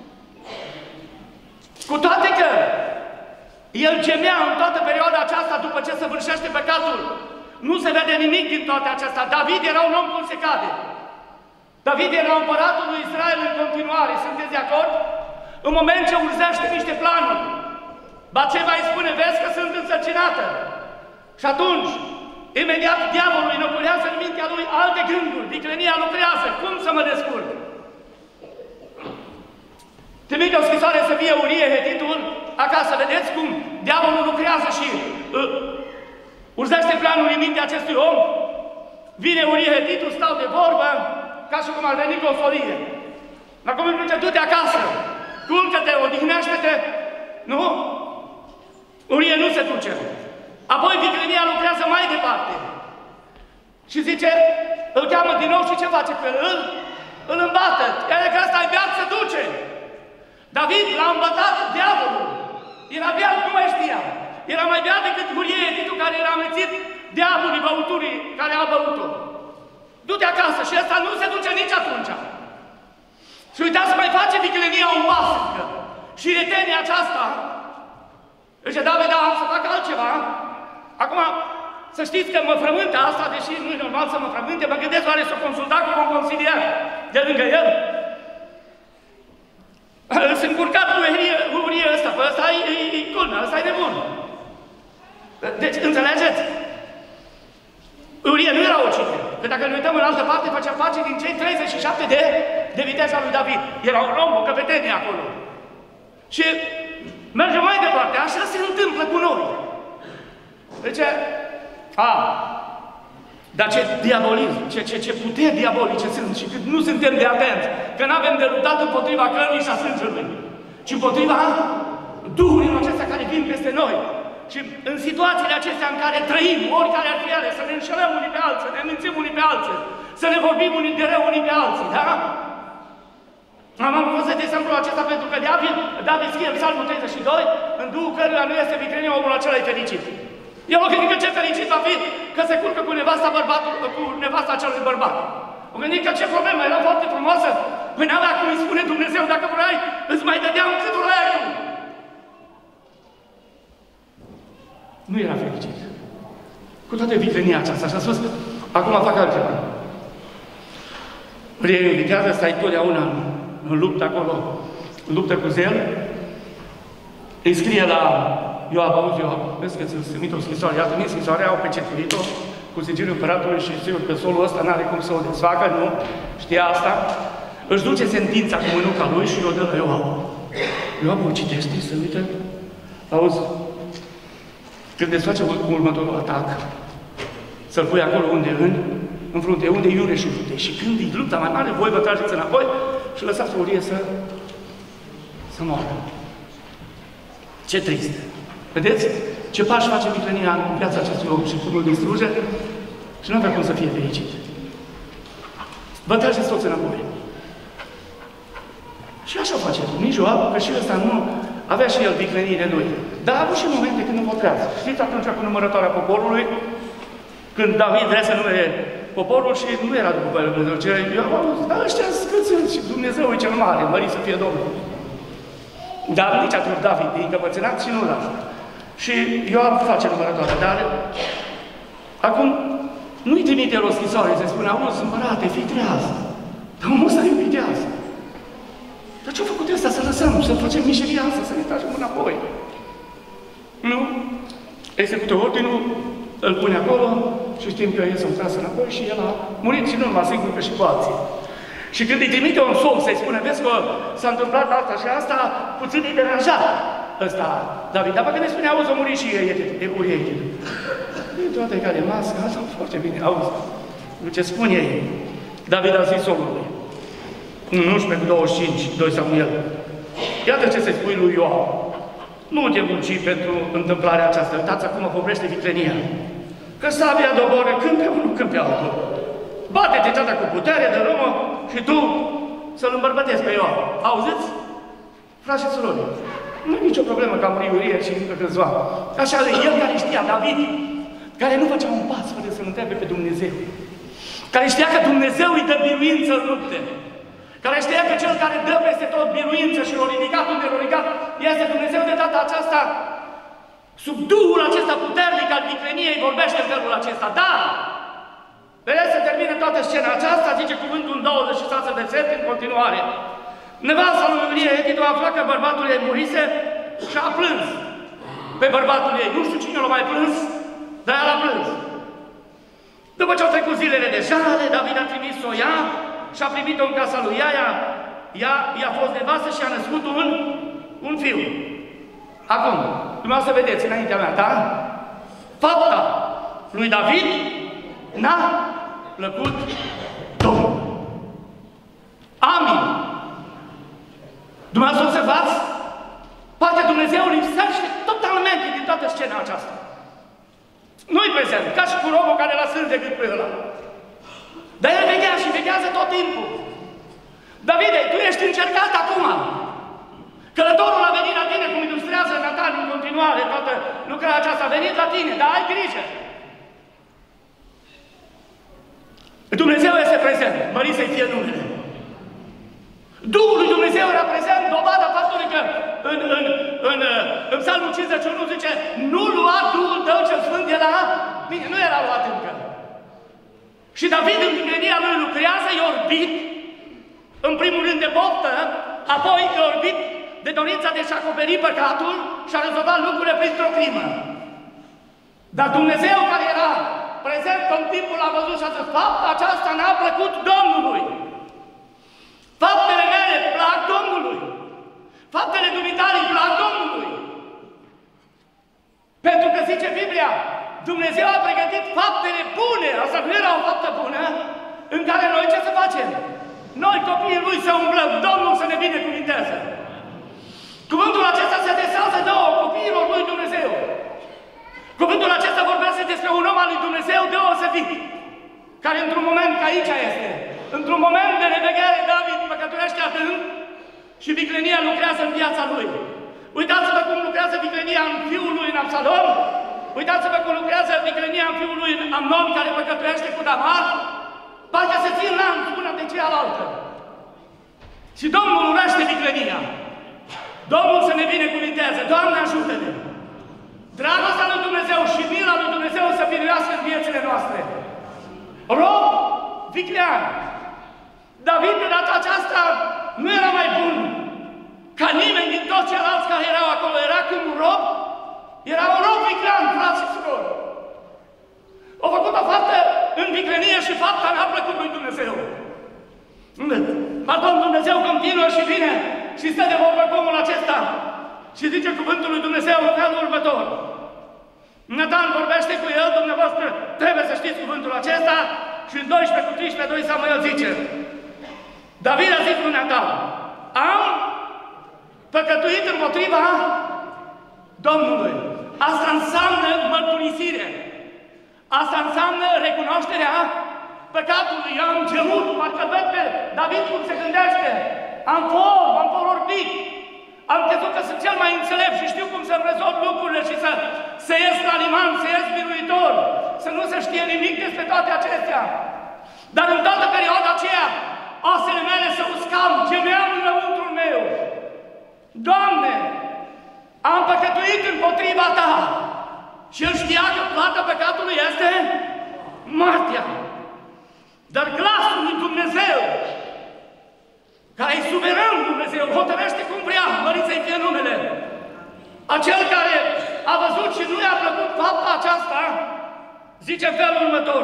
Cu toate că el gemea în toată perioada aceasta după ce săvârșește păcatul, nu se vede nimic din toate acestea. David era un om cum se cade. David era împăratul lui Israel în continuare. Sunteți de acord? În moment ce urzește niște planuri, Batșeba îi spune, vezi că sunt însărcinată. Și atunci, imediat diavolul inoculează în mintea lui alte gânduri. Viclenia lucrează. Cum să mă descurc? Trimite o scrisoare să fie Urie, Hetitul, acasă. Vedeți cum diavolul lucrează și uh, urzește planul în mintea acestui om. Vine Urie, Hetitul, stau de vorbă, ca și cum ar veni cu o solie. Acum îmi zice, du-te acasă, culcă-te, odihnește-te. Nu? Urie nu se duce. Apoi viclenia lucrează mai departe. Și zice, îl cheamă din nou și ce face cu el? Îl, îl îmbată. Iar că ăsta e beat, se duce. David l-a îmbătat diavolul. Era beat, nu mai știa. Era mai beat decât Urie, Hetitul, care era amețit diavolii băuturii care a băut-o. Du-te acasă și ăsta nu se duce nici atunci. Și uitați, mai face viclenia un pas. Și retenia aceasta Zice, David, da, să fac altceva. Acum, să știți că mă frământă asta, deși nu e normal să mă frământe, mă gândesc oare să o consulta cu un consilier de lângă el. Sunt încurcat cu Urie ăsta, pe ăsta e, e, e culmea, ăsta e nebun. Deci, înțelegeți? Urie nu era o cifră. Că dacă ne uităm în altă parte, facea face din cei treizeci și șapte de, de viteza lui David. Era un om, o căpetenie acolo. Și mergem mai departe. Așa se întâmplă cu noi. Deci, a, dar ce diabolism, ce, ce, ce puteri diabolice sunt și cât nu suntem de atenți, că nu avem de luptat împotriva cărnii și a sângelui, ci împotriva duhurilor acestea care vin peste noi. Și în situațiile acestea în care trăim, oricare ar fi ele, să ne înșelăm unii pe alții, să ne mințim unii pe alții, să ne vorbim unii de rău unii pe alții, da? Am avut de exemplu acesta pentru că David, David scrie în Psalmul treizeci și doi, în duhul căruia nu este viclenie, omul acela e fericit. El o gândit că ce fericit va fi că se culcă cu nevasta, bărbatul, cu nevasta acelui bărbat. O gândit că ce problemă, era foarte frumoasă. Păi n-avea cum îi spune Dumnezeu, dacă vrei, îți mai dădeam câtul ăiul. Nu era fericit. Cu toată viclenia aceasta. Și a spus, acum fac altceva. Îi invitează, stai totdeauna în, în luptă acolo, în luptă cu zel. Îi scrie la Ioab, auzi Ioab, vezi că ți-l trimit o scrisoare, i-a trimis scrisoarea, au pecetuit-o cu sigilul împăratului și sigur că solul ăsta n-are cum să o desfacă, nu? Știa asta. Își duce sentința cu mânuca lui și o dă la Ioab. Ioab o citește, se uită, auzi, când îți face următorul atac, să-l pui acolo unde în, în frunte, unde iure și frunte. Și când e lupta mai mare, voi vă trageți înapoi și lăsați Urie să, să moară. Ce trist! Vedeți ce pași face viclenia în viața acestui om și cum îl distruge și nu avea cum să fie fericit. Vă trageți toți înapoi. Și așa face. Nici Ioab, că și ăsta nu avea și el vicleniile lui. Dar a avut și momente când nu votrează. Știți atunci cu numărătoarea poporului, când David vrea să numere poporul și nu era după voia lui Dumnezeu, ce Ioab a zis, dar ăștia scârțâni și Dumnezeu e cel mare, mărit să fie Domnul. Dar nici atunci David e încăpățânat și nu lasă. Și Ioab face numărătoarea, dar acum nu-i trimite el o scrisoare, se spune, auzi, împărate, fii treaz. Dar omul ăsta iubitează. Dar ce-a făcut ăsta să lăsăm, să facem mișeria asta, să ne tragem înapoi? Nu? Execută ordinul, îl pune acolo și știm că el s-a tras înapoi și el a murit și nu numai singur, că și cu alții. Și când îi trimite un somn să-i spune, vezi că s-a întâmplat asta și asta, puțin îi deranjat ăsta, David. Dar când îi spune, auzi, a murit și e Urie. E toate care mască, asta foarte bine, auzi. Ce spune ei? David a zis omului. În unsprezece cu douăzeci și cinci, doi Samuel. Iată ce se spui lui Ioab. Nu te munci pentru întâmplarea aceasta. Uitați acum vorbește viclenia. Că sabia doboră când pe unul, când pe altul. Bate-te tata cu putere de romă și tu să-l îmbărbătezi pe Ioab. Auziți? Frați și surori, nu e nicio problemă că a murit Urie și încă câțiva. Așa de el care știa, David, care nu făcea un pas fără să-L întrebe pe Dumnezeu. Care știa că Dumnezeu îi dă biruință în lupte. Care știa că Cel care dă peste tot biruință și l-a ridicat unde l-a ridicat, este Dumnezeu de data aceasta, sub Duhul acesta puternic al vicleniei, vorbește în felul acesta. Da! Vedeți, se termină toată scena aceasta, zice cuvântul în douăzeci și șase versete în continuare. Nevasta lui Urie Hetitul a aflat că bărbatul ei murise și a plâns pe bărbatul ei. Nu știu cine l-a mai plâns, dar el a plâns. După ce au trecut zilele de jale, David a trimis să o ia și a primit-o în casa lui ea. Ea i-a fost nevastă și a născut un, un fiu. Acum, dumneavoastră să vedeți înaintea mea, da? Fapta lui David n-a plăcut Domnului. Amin. Dumneavoastră observați? Poate Dumnezeu lipsește totalmente din toată scena aceasta. Nu-i prezent, ca și cu robul care l-a sâns decât pe ăla. Dar el veghea și veghează tot timpul. Davide, tu ești încercat acum. Călătorul a venit la tine, cum ilustrează Natan în continuare toată lucrarea aceasta. A venit la tine, dar ai grijă. Dumnezeu este prezent, mărit să-i fie numele. Duhul lui Dumnezeu era prezent, dovada faptului că că în, în, în, în Psalmul cincizeci și unu zice, nu lua Duhul tău cel Sfânt de la... Bine, nu era luat încă. Și David în viclenia lui lucrează, e orbit, în primul rând de poftă, apoi e orbit de dorința de a-și acoperi păcatul și a rezolva lucrurile printr-o crimă. Dar Dumnezeu care era prezent în timpul a văzut și a zis, fapta aceasta n-a plăcut Domnului. Faptele mele plac Domnului. Faptele dumitale îi plac Domnului. Pentru că zice Biblia, Dumnezeu a pregătit faptele bune, asta nu era o faptă bună, în care noi ce să facem? Noi, copiii Lui, să umblăm, Domnul să ne binecuvinteze. Cuvântul acesta se adresează două copiilor Lui Dumnezeu. Cuvântul acesta vorbește despre un om al lui Dumnezeu deosebit, care într-un moment, ca aici este, într-un moment de neveghere, David păcătuiește adânc și viclenia lucrează în viața lui. Uitați-vă cum lucrează viclenia în fiul lui în Absalom, uitați-vă cum lucrează viclenia în fiul lui în Amnon, care păcătuiește cu Tamar, parcă se țin lanț una de cealaltă. Și Domnul urește viclenia. Domnul să ne binecuvinteze. Doamne, ajută-ne! Dragostea lui Dumnezeu și mila lui Dumnezeu să biruiască în viețile noastre. Rob viclean. David de data aceasta nu era mai bun ca nimeni din toți ceilalți care erau acolo. Era când un rob, era un rob viclean, frați și surori. A făcut o faptă în viclenie și fapta n-a plăcut lui Dumnezeu. Pardon, Dumnezeu continuă și vine și stă de vorbă cu omul acesta. Și zice cuvântul lui Dumnezeu în felul următor. Natan vorbește cu el, dumneavoastră trebuie să știți cuvântul acesta, și în doisprezece cu treisprezece, doi Samuel zice, David a zis lui Natan, am păcătuit împotriva Domnului. Asta înseamnă mărturisire. Asta înseamnă recunoașterea păcatului. Eu am gemut, parcă văd pe David cum se gândește. Am fost, am fost orbit. Am crezut că sunt cel mai înțelept și știu cum să-mi rezolv lucrurile și să, să ies la liman, să ies biruitor, să nu se știe nimic despre toate acestea. Dar în toată perioada aceea, oasele mele se uscam, gemeam înăuntrul meu. Doamne, am păcătuit împotriva Ta. Și el știa că plata păcatului este moartea. Dar glasul lui Dumnezeu, care e suveran Dumnezeu, hotărăște cum vrea, mărit să-i fie numele. Acel care a văzut și nu i-a plăcut fapta aceasta, zice în felul următor.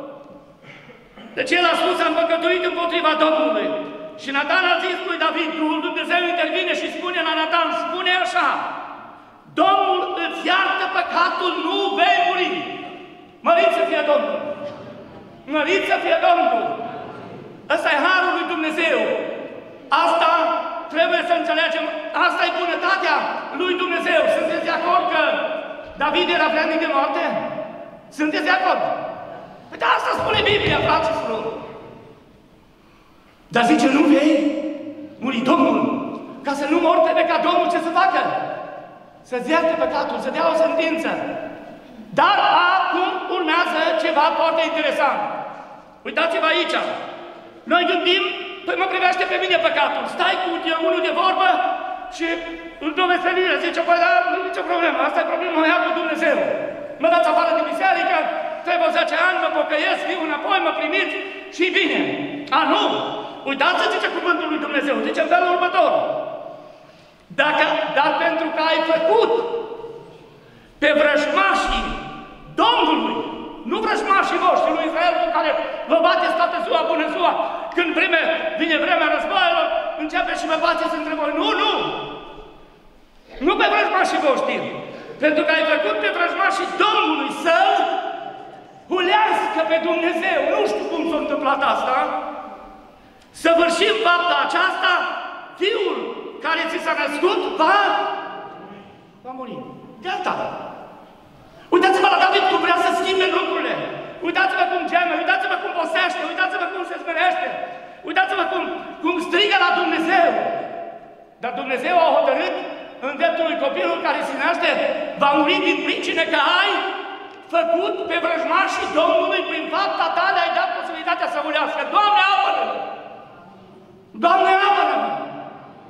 Deci el a spus, am păcătuit împotriva Domnului. Și Natan a zis lui David, Duhul Dumnezeu intervine și spune la Natan, spune așa, Domnul îți iartă păcatul, nu vei muri. Mărit să fie Domnul! Mărit să fie Domnul! Ăsta e harul lui Dumnezeu. Asta trebuie să înțelegem. Asta e bunătatea lui Dumnezeu. Sunteți de acord că David era vrednic de moarte? Sunteți de acord? Păi de asta spune Biblia, frați și surori. Dar zice, nu vei muri Domnul. Ca să nu mori trebuie ca Domnul ce să facă? Să-ți ierte păcatul, să dea o sentință. Dar acum urmează ceva foarte interesant. Uitați-vă aici. Noi gândim, păi mă privește pe mine păcatul. Stai cu unul de vorbă și într-o veselie zice, păi da, nu e nicio problemă, asta e problema mea cu Dumnezeu. Mă dați afară de biserică, trebuie zece ani, mă pocăiesc, fiu înapoi, mă primiți și bine. A, nu! Uitați-vă, zice cuvântul lui Dumnezeu, zice în felul următor. Dacă, dar pentru că ai făcut pe vrăjmașii Domnului, nu vrăjmașii voștri lui Israel, cu care vă bateți toată ziua, bună ziua, când vreme, vine vremea războaielor, începe și vă bateți între voi. Nu, nu! Nu pe vrăjmașii voștri, pentru că ai făcut pe vrăjmașii Domnului să-L hulească pe Dumnezeu. Nu știu cum s-a întâmplat asta. Săvârșim fapta aceasta, Fiul care ți s-a născut va, va muri. Gata! Uitați-vă la David cum vrea să schimbe lucrurile. Uitați-vă cum geme, uitați-vă cum posește, uitați-vă cum se smerește. Uitați-vă cum, cum strigă la Dumnezeu. Dar Dumnezeu a hotărât în dreptul lui copilul care se naște, va muri din pricine că ai făcut pe vrăjmașii Domnului prin fapta ta, le-ai dat posibilitatea să ulească. Doamne, apără-mă! Doamne, apără-mă!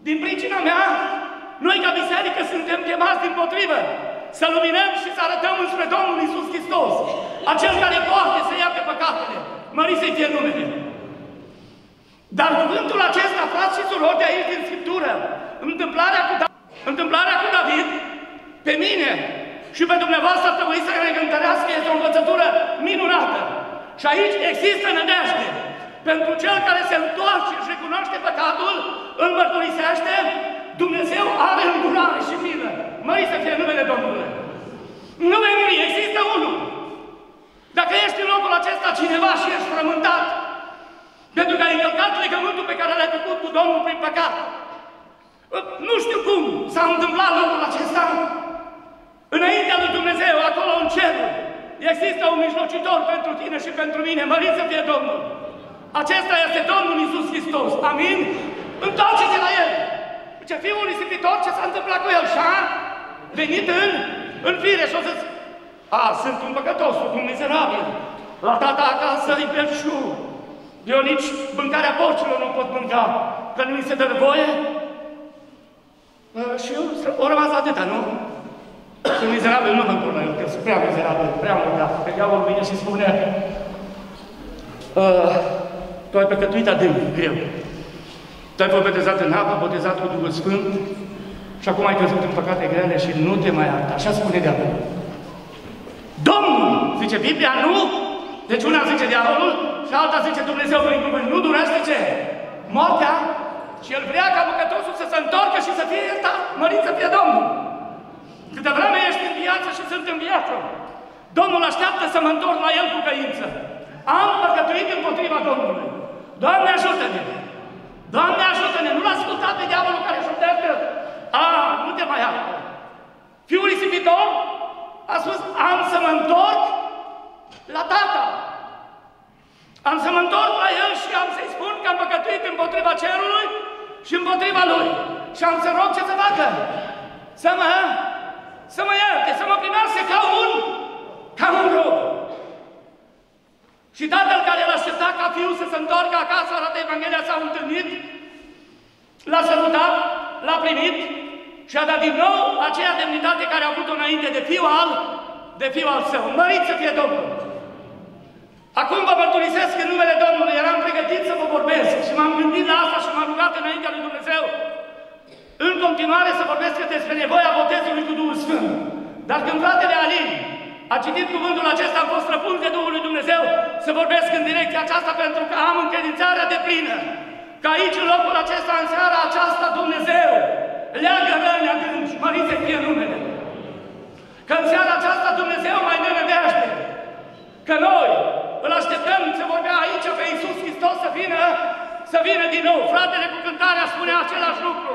Din pricina mea, noi ca biserică suntem chemați dimpotrivă să luminăm și să arătăm înspre Domnul Iisus Hristos, acel care poate să ia pe păcatele, mărit să-i fie numele. Dar cuvântul acesta, frați și surori, de aici din Scriptură, întâmplarea cu, da întâmplarea cu David, pe mine și pe dumneavoastră ar trebui să ne cântărească, este o învățătură minunată. Și aici există nădejde. Pentru cel care se întoarce și recunoaște păcatul, îl mărturisește, Dumnezeu are îndurare și milă. Măi să fie numele Domnului. Nu vei muri, există unul. Dacă ești în locul acesta cineva și ești frământat, pentru că ai încălcat legământul pe care l-ai făcut cu Domnul prin păcat, nu știu cum s-a întâmplat lucrul acesta, înaintea lui Dumnezeu, acolo în cerul, există un mijlocitor pentru tine și pentru mine, mărit să fie Domnul. Acesta este Domnul Iisus Hristos. Amin? Întoarce-te la El. Ce fiul risipitor, ce s-a întâmplat cu el? Și-a venit în, în fire și-a zis, a, sunt un păcătos, un mizerabil. La tata acasă îi belșug. Eu nici mâncarea porcilor nu pot mânca, că nu mi se dă voie. Uh, și eu, o rămas atâta, nu? Sunt mizerabil, nu mă pun eu, că sunt prea mizerabil, prea mâncat. Că diavolul vine și spune, uh, tu ai păcătuit adânc, greu. Tu-ai botezat în apă, botezat cu Duhul Sfânt și acum ai căzut în păcate grele și nu te mai iartă. Așa spune diavolul. Domnul, zice Biblia, nu? Deci una zice diavolul și alta zice Dumnezeu prin cuvânt. Nu durește ce? Moartea? Și el vrea ca păcătosul să se întoarcă și să fie iertat, mărit să fie Domnul. Câte vreme ești în viață și sunt în viață, Domnul așteaptă să mă întorc la El cu căință. Am păcătuit împotriva Domnului. Doamne, ajută-ne! Doamne, ajută-ne! Nu l-a ascultat pe diavolul care șoptește. A, nu te mai iartă. Fiul risipitor a spus, am să mă întorc la tata. Am să mă întorc la el și am să-i spun că am păcătuit împotriva cerului și împotriva lui. Și am să rog ce să facă? Să mă, să mă ierte, să mă primească ca un, ca un rob. Și tatăl care l-a așteptat ca fiul să se întoarcă acasă, arată Evanghelia, s-au întâlnit, l-a salutat, l-a primit și a dat din nou aceea demnitate care a avut-o înainte de fiul al, de fiul al său. Mărit să fie Domnul! Acum vă mărturisesc în numele Domnului, eram pregătit să vă vorbesc și m-am gândit la asta și m-am rugat înaintea lui Dumnezeu în continuare să vorbesc despre nevoia botezului cu Duhul Sfânt. Dar când fratele Alin a citit cuvântul acesta, am fost răpuns de Duhul lui Dumnezeu să vorbesc în direcția aceasta pentru că am încredințarea de plină că aici, în locul acesta, în seara aceasta, Dumnezeu leagă răni adânci, mărit să fie numele. Că în seara aceasta Dumnezeu mai ne nădejde că noi îl așteptăm să vorbea aici pe Iisus Hristos să vină, să vină din nou. Fratele cu cântarea spunea același lucru.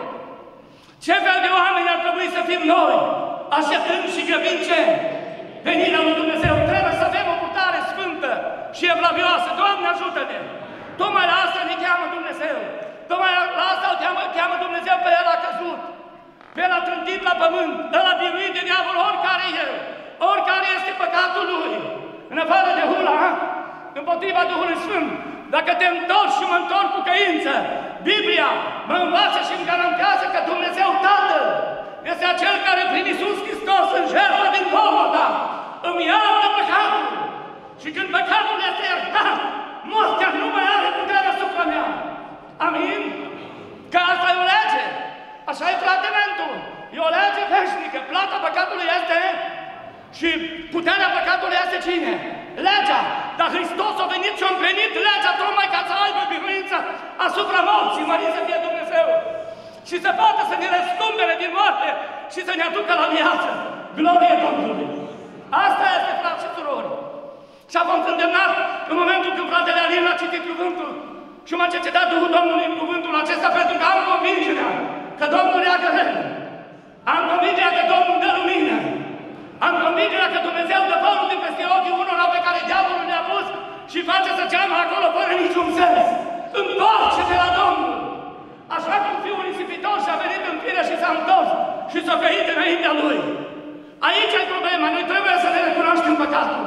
Ce fel de oameni ar trebui să fim noi, așteptând și grăbind ce? Venirea lui Dumnezeu. Trebuie să avem o purtare sfântă și evlavioasă. Doamne, ajută-ne! Tocmai la asta ne cheamă Dumnezeu. Tocmai la asta îl cheamă, cheamă Dumnezeu, pe el a căzut. Pe el a trântit la pământ, el a biruit de diavol, oricare e el, oricare este păcatul lui. În afară de hula, împotriva Duhului Sfânt, dacă te întorci și mă întorc cu căință, Biblia mă învață și îmi garantează că Dumnezeu Tatăl este acel care prin Iisus Hristos în jertfa din Golgota îmi iartă păcatul. Și când păcatul este iertat, moartea nu mai are putere asupra mea. Amin? Că asta e o lege. Așa e tratamentul. E o lege veșnică. Plata păcatului este și puterea păcatului este cine? Legea. Dar Hristos a venit și a împlinit legea tocmai ca să aibă biruință asupra morții. Mărit să fie Dumnezeu. Și să poată să ne răscumpere din moarte și să ne aducă la viață. Glorie Domnului! Asta este, frați și surori. Și am fost îndemnat în momentul când fratele Alin a citit cuvântul și m-a cercetat Duhul Domnului în cuvântul acesta pentru că am convingerea că Domnul leagă răni. Am convingerea că Domnul dă lumină. Am convingerea că Dumnezeu dă părul din peste ochii unora pe care diavolul le-a pus și face să geamă acolo fără niciun sens. Întoarce-te la Domnul! Așa cum fiul risipitor și-a venit în fire și s-a întors și s-a căit înaintea lui. Aici e problema. Noi trebuie să ne recunoaștem păcatul.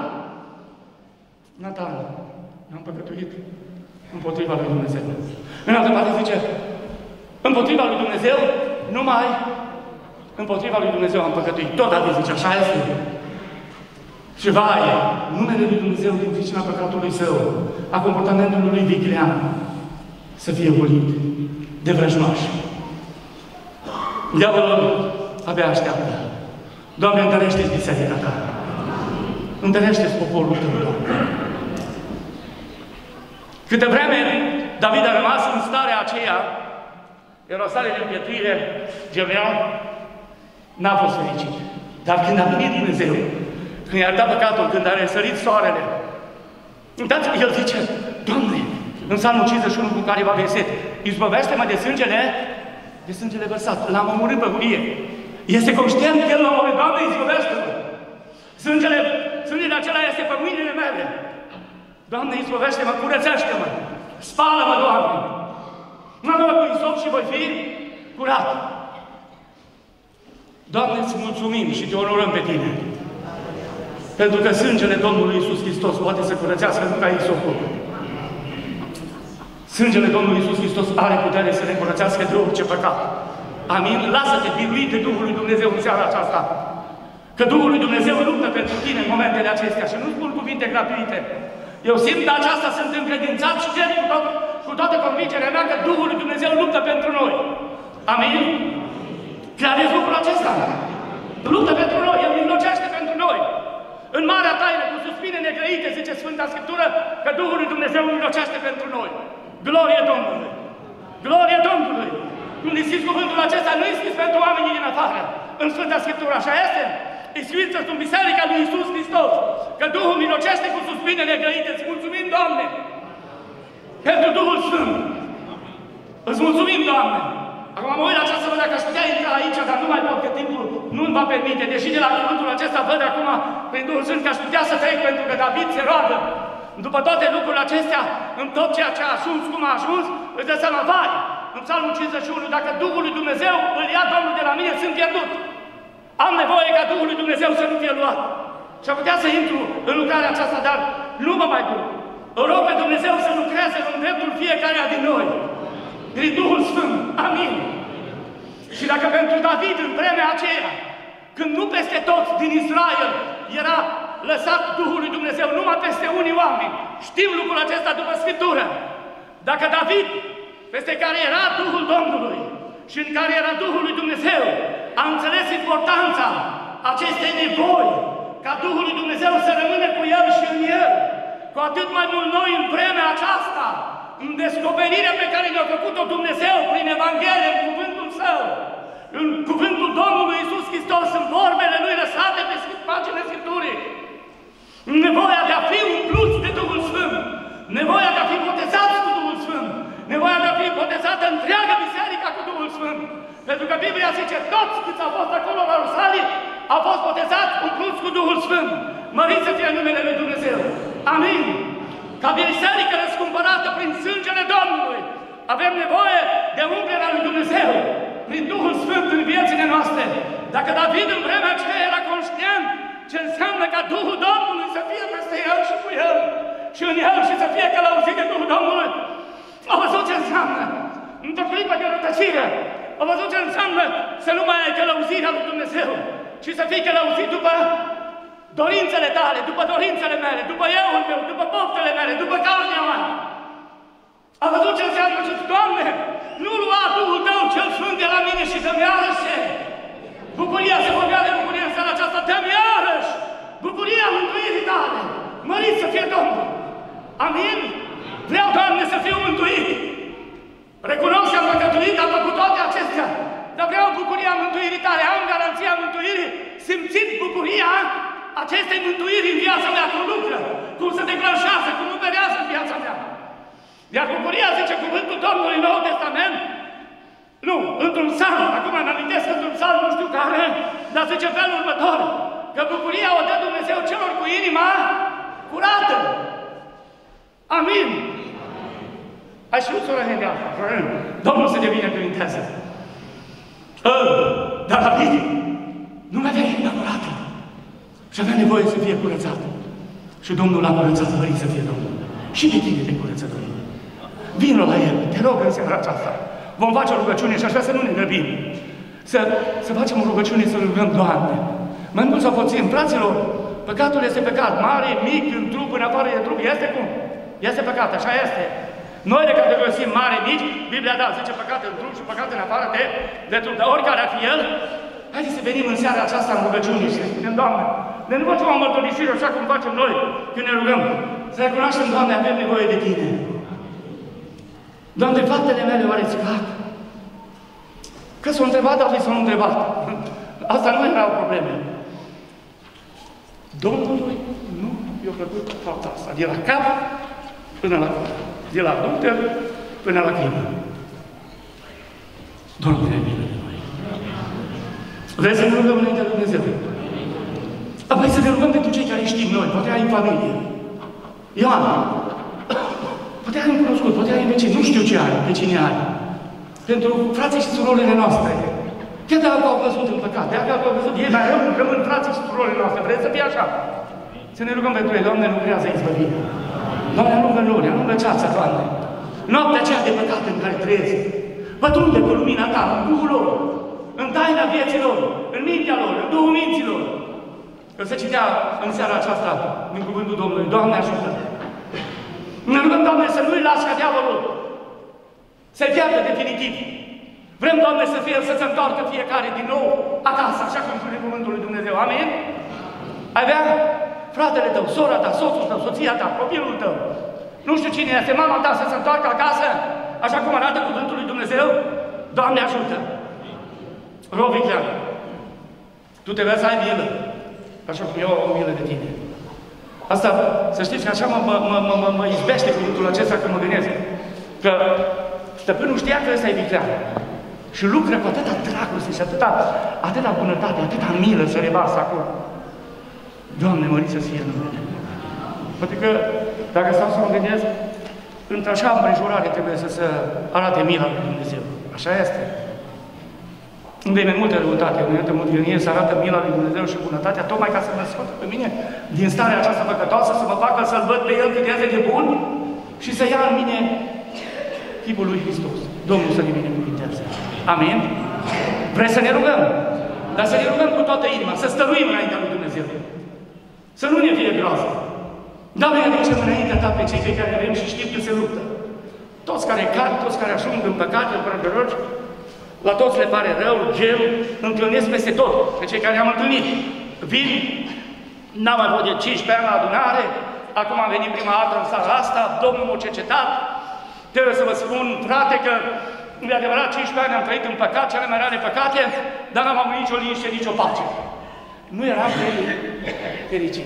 Natan, am păcătuit împotriva lui Dumnezeu. În altă parte zice, Împotriva lui Dumnezeu, numai împotriva lui Dumnezeu am păcătuit. Tot David zice, așa este. Și vai, numele lui Dumnezeu din pricina păcatului său, a comportamentului lui viclean, să fie golit de vrăjmași. Diavolul abia așteaptă. Doamne, întărește-ți biserica ta. Întărește-ți poporul tău, Doamne. Câte vreme David a rămas în starea aceea, în o stare de împietrire general, n-a fost fericit. Dar când a venit Dumnezeu, când i-a dat păcatul, când a răsărit soarele, uitați, el zice, Doamne, în Psalmul cincizeci și unu cu care va verset, izbăvește-mă de sângele, de sângele vărsat. L-am omorât pe Urie. Este conștient că el l-a omorât, Doamne, izbăvește-mă. Sângele, sângele acela este pe mâinile mele. Doamne, izbăvește-mă, curățește-mă. Spală-mă, Doamne. Mă cu isop și voi fi curat. Doamne, îți mulțumim și te onorăm pe Tine. Pentru că sângele Domnului Iisus Hristos poate să curățească nu ca isopul. Sângele Domnului Iisus Hristos are putere să ne curățească de orice păcat. Amin? Lasă-te biruit de Duhul lui Dumnezeu în seara aceasta. Că Duhul lui Dumnezeu luptă pentru tine în momentele acestea. Și nu spun cuvinte gratuite. Eu simt aceasta, sunt încredințat și cred cu, tot, cu toată convingerea mea că Duhul lui Dumnezeu luptă pentru noi. Amin? Credeți lucrul acesta? Luptă pentru noi, El mijlocește pentru noi. În marea taină, cu suspine negrăite, zice Sfânta Scriptură, că Duhul lui Dumnezeu mijlocește pentru noi. Glorie Domnului! Glorie Domnului! Când îi cuvântul acesta, nu îi scris pentru oamenii din afară. În Sfânta Scriptură, așa este? Îi sfință în Biserica lui Iisus Hristos, că Duhul mijlocește cu suspine negrăite. Îți mulțumim, Doamne, pentru Duhul Sfânt. Îți mulțumim, Doamne. Acum mă uit la aceasta, văd dacă aș putea intra aici, dar nu mai pot, că timpul nu-mi va permite. Deși de la cuvântul acesta văd acum, prin Duhul Sfânt, că aș putea să trec, pentru că David se roagă. După toate lucrurile acestea, în tot ceea ce a ajuns, cum a ajuns, îți dă seama, vai, în Psalmul cincizeci și unu, dacă Duhul lui Dumnezeu îl ia Domnul de la mine, sunt pierdut. Am nevoie ca Duhul lui Dumnezeu să nu fie luat. Și am putea să intru în lucrarea aceasta, dar nu mă mai duc. Îl rog pe Dumnezeu să lucreze în dreptul fiecare din noi. Prin Duhul Sfânt. Amin. Și dacă pentru David în vremea aceea, când nu peste toți din Israel era lăsat Duhul lui Dumnezeu, numai peste unii oameni, știm lucrul acesta după Scriptură. Dacă David, peste care era Duhul Domnului și în care era Duhul lui Dumnezeu, a înțeles importanța acestei nevoi, ca Duhul lui Dumnezeu să rămână cu el și în el, cu atât mai mult noi în vremea aceasta, în descoperirea pe care ne-a făcut-o Dumnezeu prin Evanghelie, în cuvântul Său, în cuvântul Domnului Iisus Hristos, în vorbele Lui lăsate pe paginile Scripturii, nevoia de a fi umpluți de Duhul Sfânt, nevoia de a fi botezați cu Duhul Sfânt, nevoia de a fi botezată întreaga biserica cu Duhul Sfânt. Pentru că Biblia zice, toți câți au fost acolo la Ierusalim, au fost botezați, umpluți cu Duhul Sfânt. Măriți să fie numele Lui Dumnezeu. Amin. Ca biserică răscumpărată prin sângele Domnului, avem nevoie de umplerea Lui Dumnezeu prin Duhul Sfânt în viețile noastre. Dacă David în vremea aceea era conștient ce înseamnă ca Duhul Domnului să fie peste el și cu el și în el și să fie călăuzit de Duhul Domnului, a văzut ce înseamnă într-o clipă de rătăcire. A văzut ce înseamnă să nu mai ai călăuzirea lui Dumnezeu, ci să fii călăuzit după dorințele tale, după dorințele mele, după euul meu, după poftele mele, după carnea mea. A văzut ce înseamnă și Doamne, nu lua Duhul Tău cel Sfânt de la mine și dă-mi iarăși. Bucuria se vorbea de bucurie în seara aceasta, dă-mi iarăși bucuria mântuirii Tale. Mărit să fie Domnul. Amin? Vreau, Doamne, să fiu mântuit. Recunosc că am păcătuit, am făcut toate acestea, dar vreau bucuria mântuirii Tale, am garanția mântuirii, simțit bucuria acestei mântuiri în viața mea, cum lucră, cum se declanșează, cum operează în viața mea. Iar bucuria, zice cuvântul Domnului în Noul Testament, nu, într-un psalm, acum îmi amintesc într-un psalm, nu știu care, dar zice felul următor, că bucuria o dă Dumnezeu celor cu inima curată. Amin. Ai știut, soră Henea, Domnul să devine cuvintează. Dar David nu mai avea inima curată și avea nevoie să fie curățat. Și Domnul l-a curățat, mărit să fie Domnul. Și pe tine te curăță Domnul. Vino la El, te rog în seara aceasta. vom face rugăciune și așa să nu ne grăbim. Să, să facem o rugăciune, să rugăm, Doamne. Mai mult sau puțin, fraților, păcatul este păcat, mare, mic, în trup, în afară de trup, este cum? Este păcat, așa este. Noi le categorisim mare, mici, Biblia da, zice păcat în trup și păcat în afară de, de trup, dar oricare ar fi el, haideți să venim în seara aceasta în rugăciune și să spunem, Doamne, ne nu facem o mărturisire așa cum facem noi când ne rugăm. Să recunoaștem, Doamne, avem nevoie de Tine. Doamne, faptele mele oare îți plac? Că s-au întrebat, dar s-au întrebat. Asta nu era o problemă. Domnului nu i-a plăcut fapta asta. De la cap până la cap. De la adulter până la crimă. Domnul ne milă de noi. Vreți să ne rugăm înaintea lui Dumnezeu? Apoi să ne rugăm pentru cei care știm noi. Poate ai în familie. Ioan. Poate ai un cunoscut, poate ai în vecin. Nu știu ce ai, pe cine ai. Pentru frații și surorile noastre. Chiar dacă au căzut în păcat, dacă au căzut, ei mai rău, rămân frații și surorile noastre. Vreți să fie așa? Să ne rugăm pentru ei. Doamne, lucrează izbăvirea. Doamne, alungă luni, alungă ceața, Doamne. Noaptea aceea de păcat în care trăiesc. Pătrunde cu lumina Ta, în Duhul lor, în taina vieții lor, în mintea lor, în Duhul minților. Că se citea în seara aceasta, din cuvântul Domnului, Doamne, ajută! Ne rugăm, Doamne, să nu-i lași ca diavolul să-i piardă definitiv. Vrem, Doamne, să fie, să se întoarcă fiecare din nou acasă, așa cum spune cuvântul lui Dumnezeu. Amin? Ai vrea fratele tău, sora ta, soțul tău, soția ta, copilul tău, nu știu cine este, mama ta, să se întoarcă acasă, așa cum arată cuvântul lui Dumnezeu? Doamne, ajută! Roviclean, tu trebuie să ai milă, așa cum eu am milă de tine. Asta, să știți că așa mă, mă, mă, mă, mă izbește cuvântul acesta când mă gândesc. Că stăpânul știa că ăsta e viclean. Și lucră cu atâta dragoste și atâta, atâta bunătate, atâta milă să revarsă acolo. Doamne, măriți să fie numele. Poate că, dacă stau să mă gândesc, într-așa împrejurare trebuie să se arate mila lui Dumnezeu. Așa este. Unde e multă răutate, unde e să arată mila lui Dumnezeu și bunătatea, tocmai ca să mă scoată pe mine din starea aceasta păcătoasă, să mă facă să-L văd pe El cât este de bun și să ia în mine chipul lui Hristos. Domnul să ne binecuvinteze. Amin? Vreți să ne rugăm? Dar să ne rugăm cu toată inima, să stăruim înaintea lui Dumnezeu. Să nu ne fie groază. Doamne, aducem înaintea Ta pe cei pe care vrem și știm că se luptă. Toți care cad, toți care ajung în păcate, în prăgăroci, la toți le pare rău, gel, întâlnesc peste tot, pe cei care am întâlnit. Vin, n-am mai fost de cincisprezece ani la adunare, acum am venit prima dată în seara asta, Domnul m-a cercetat. Trebuie să vă spun, frate, că, de adevărat, cincisprezece ani am trăit în păcat, cele mai rare păcate, dar n-am avut nicio liniște, nicio pace. Nu eram fericit.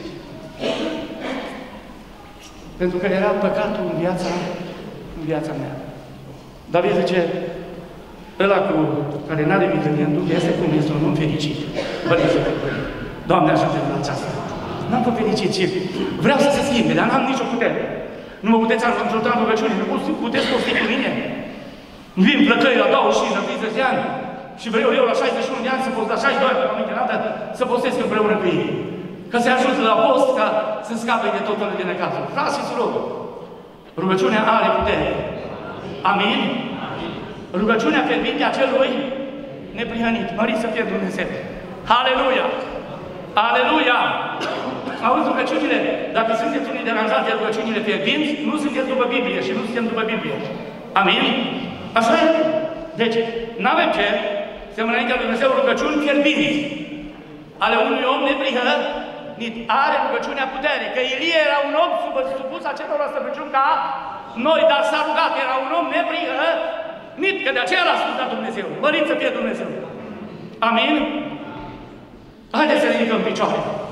Pentru că era păcatul în viața, în viața mea. David zice, ăla cu care n-are vicărie în Duh, este cum este un om fericit. Părinte, Doamne, ajută-mă la aceasta. N-am fost fericit, ci vreau să se schimbe, dar n-am nicio putere. Nu mă puteți ajuta în rugăciune, nu puteți posti cu mine. Vin plăcăi la douăzeci și cinci, la treizeci de ani și vreau eu la șaizeci și unu de ani să post la șaizeci și doi, la mine dată, să postesc împreună cu ei. Că se ajută la post ca să scape de tot felul de necazuri. Frați și surori, rugăciunea are putere. Amin? Rugăciunea fierbinte a celui neprihănit. Mărit să fie Dumnezeu. Aleluia! Aleluia! Auzi rugăciunile? Dacă sunteți unii deranjați de rugăciunile fierbinți, nu sunteți după Biblie și nu suntem după Biblie. Amin? Așa e? Deci, n-avem ce să înaintea lui Dumnezeu rugăciuni fierbinți ale unui om neprihănit. Are rugăciunea putere. Că Ilie era un om supus acelor stăpânciuni ca noi, dar s-a rugat, era un om neprihănit, că de aceea l-a ascultat Dumnezeu. Mărit să fie Dumnezeu. Amin? Haideți să ridicăm picioare.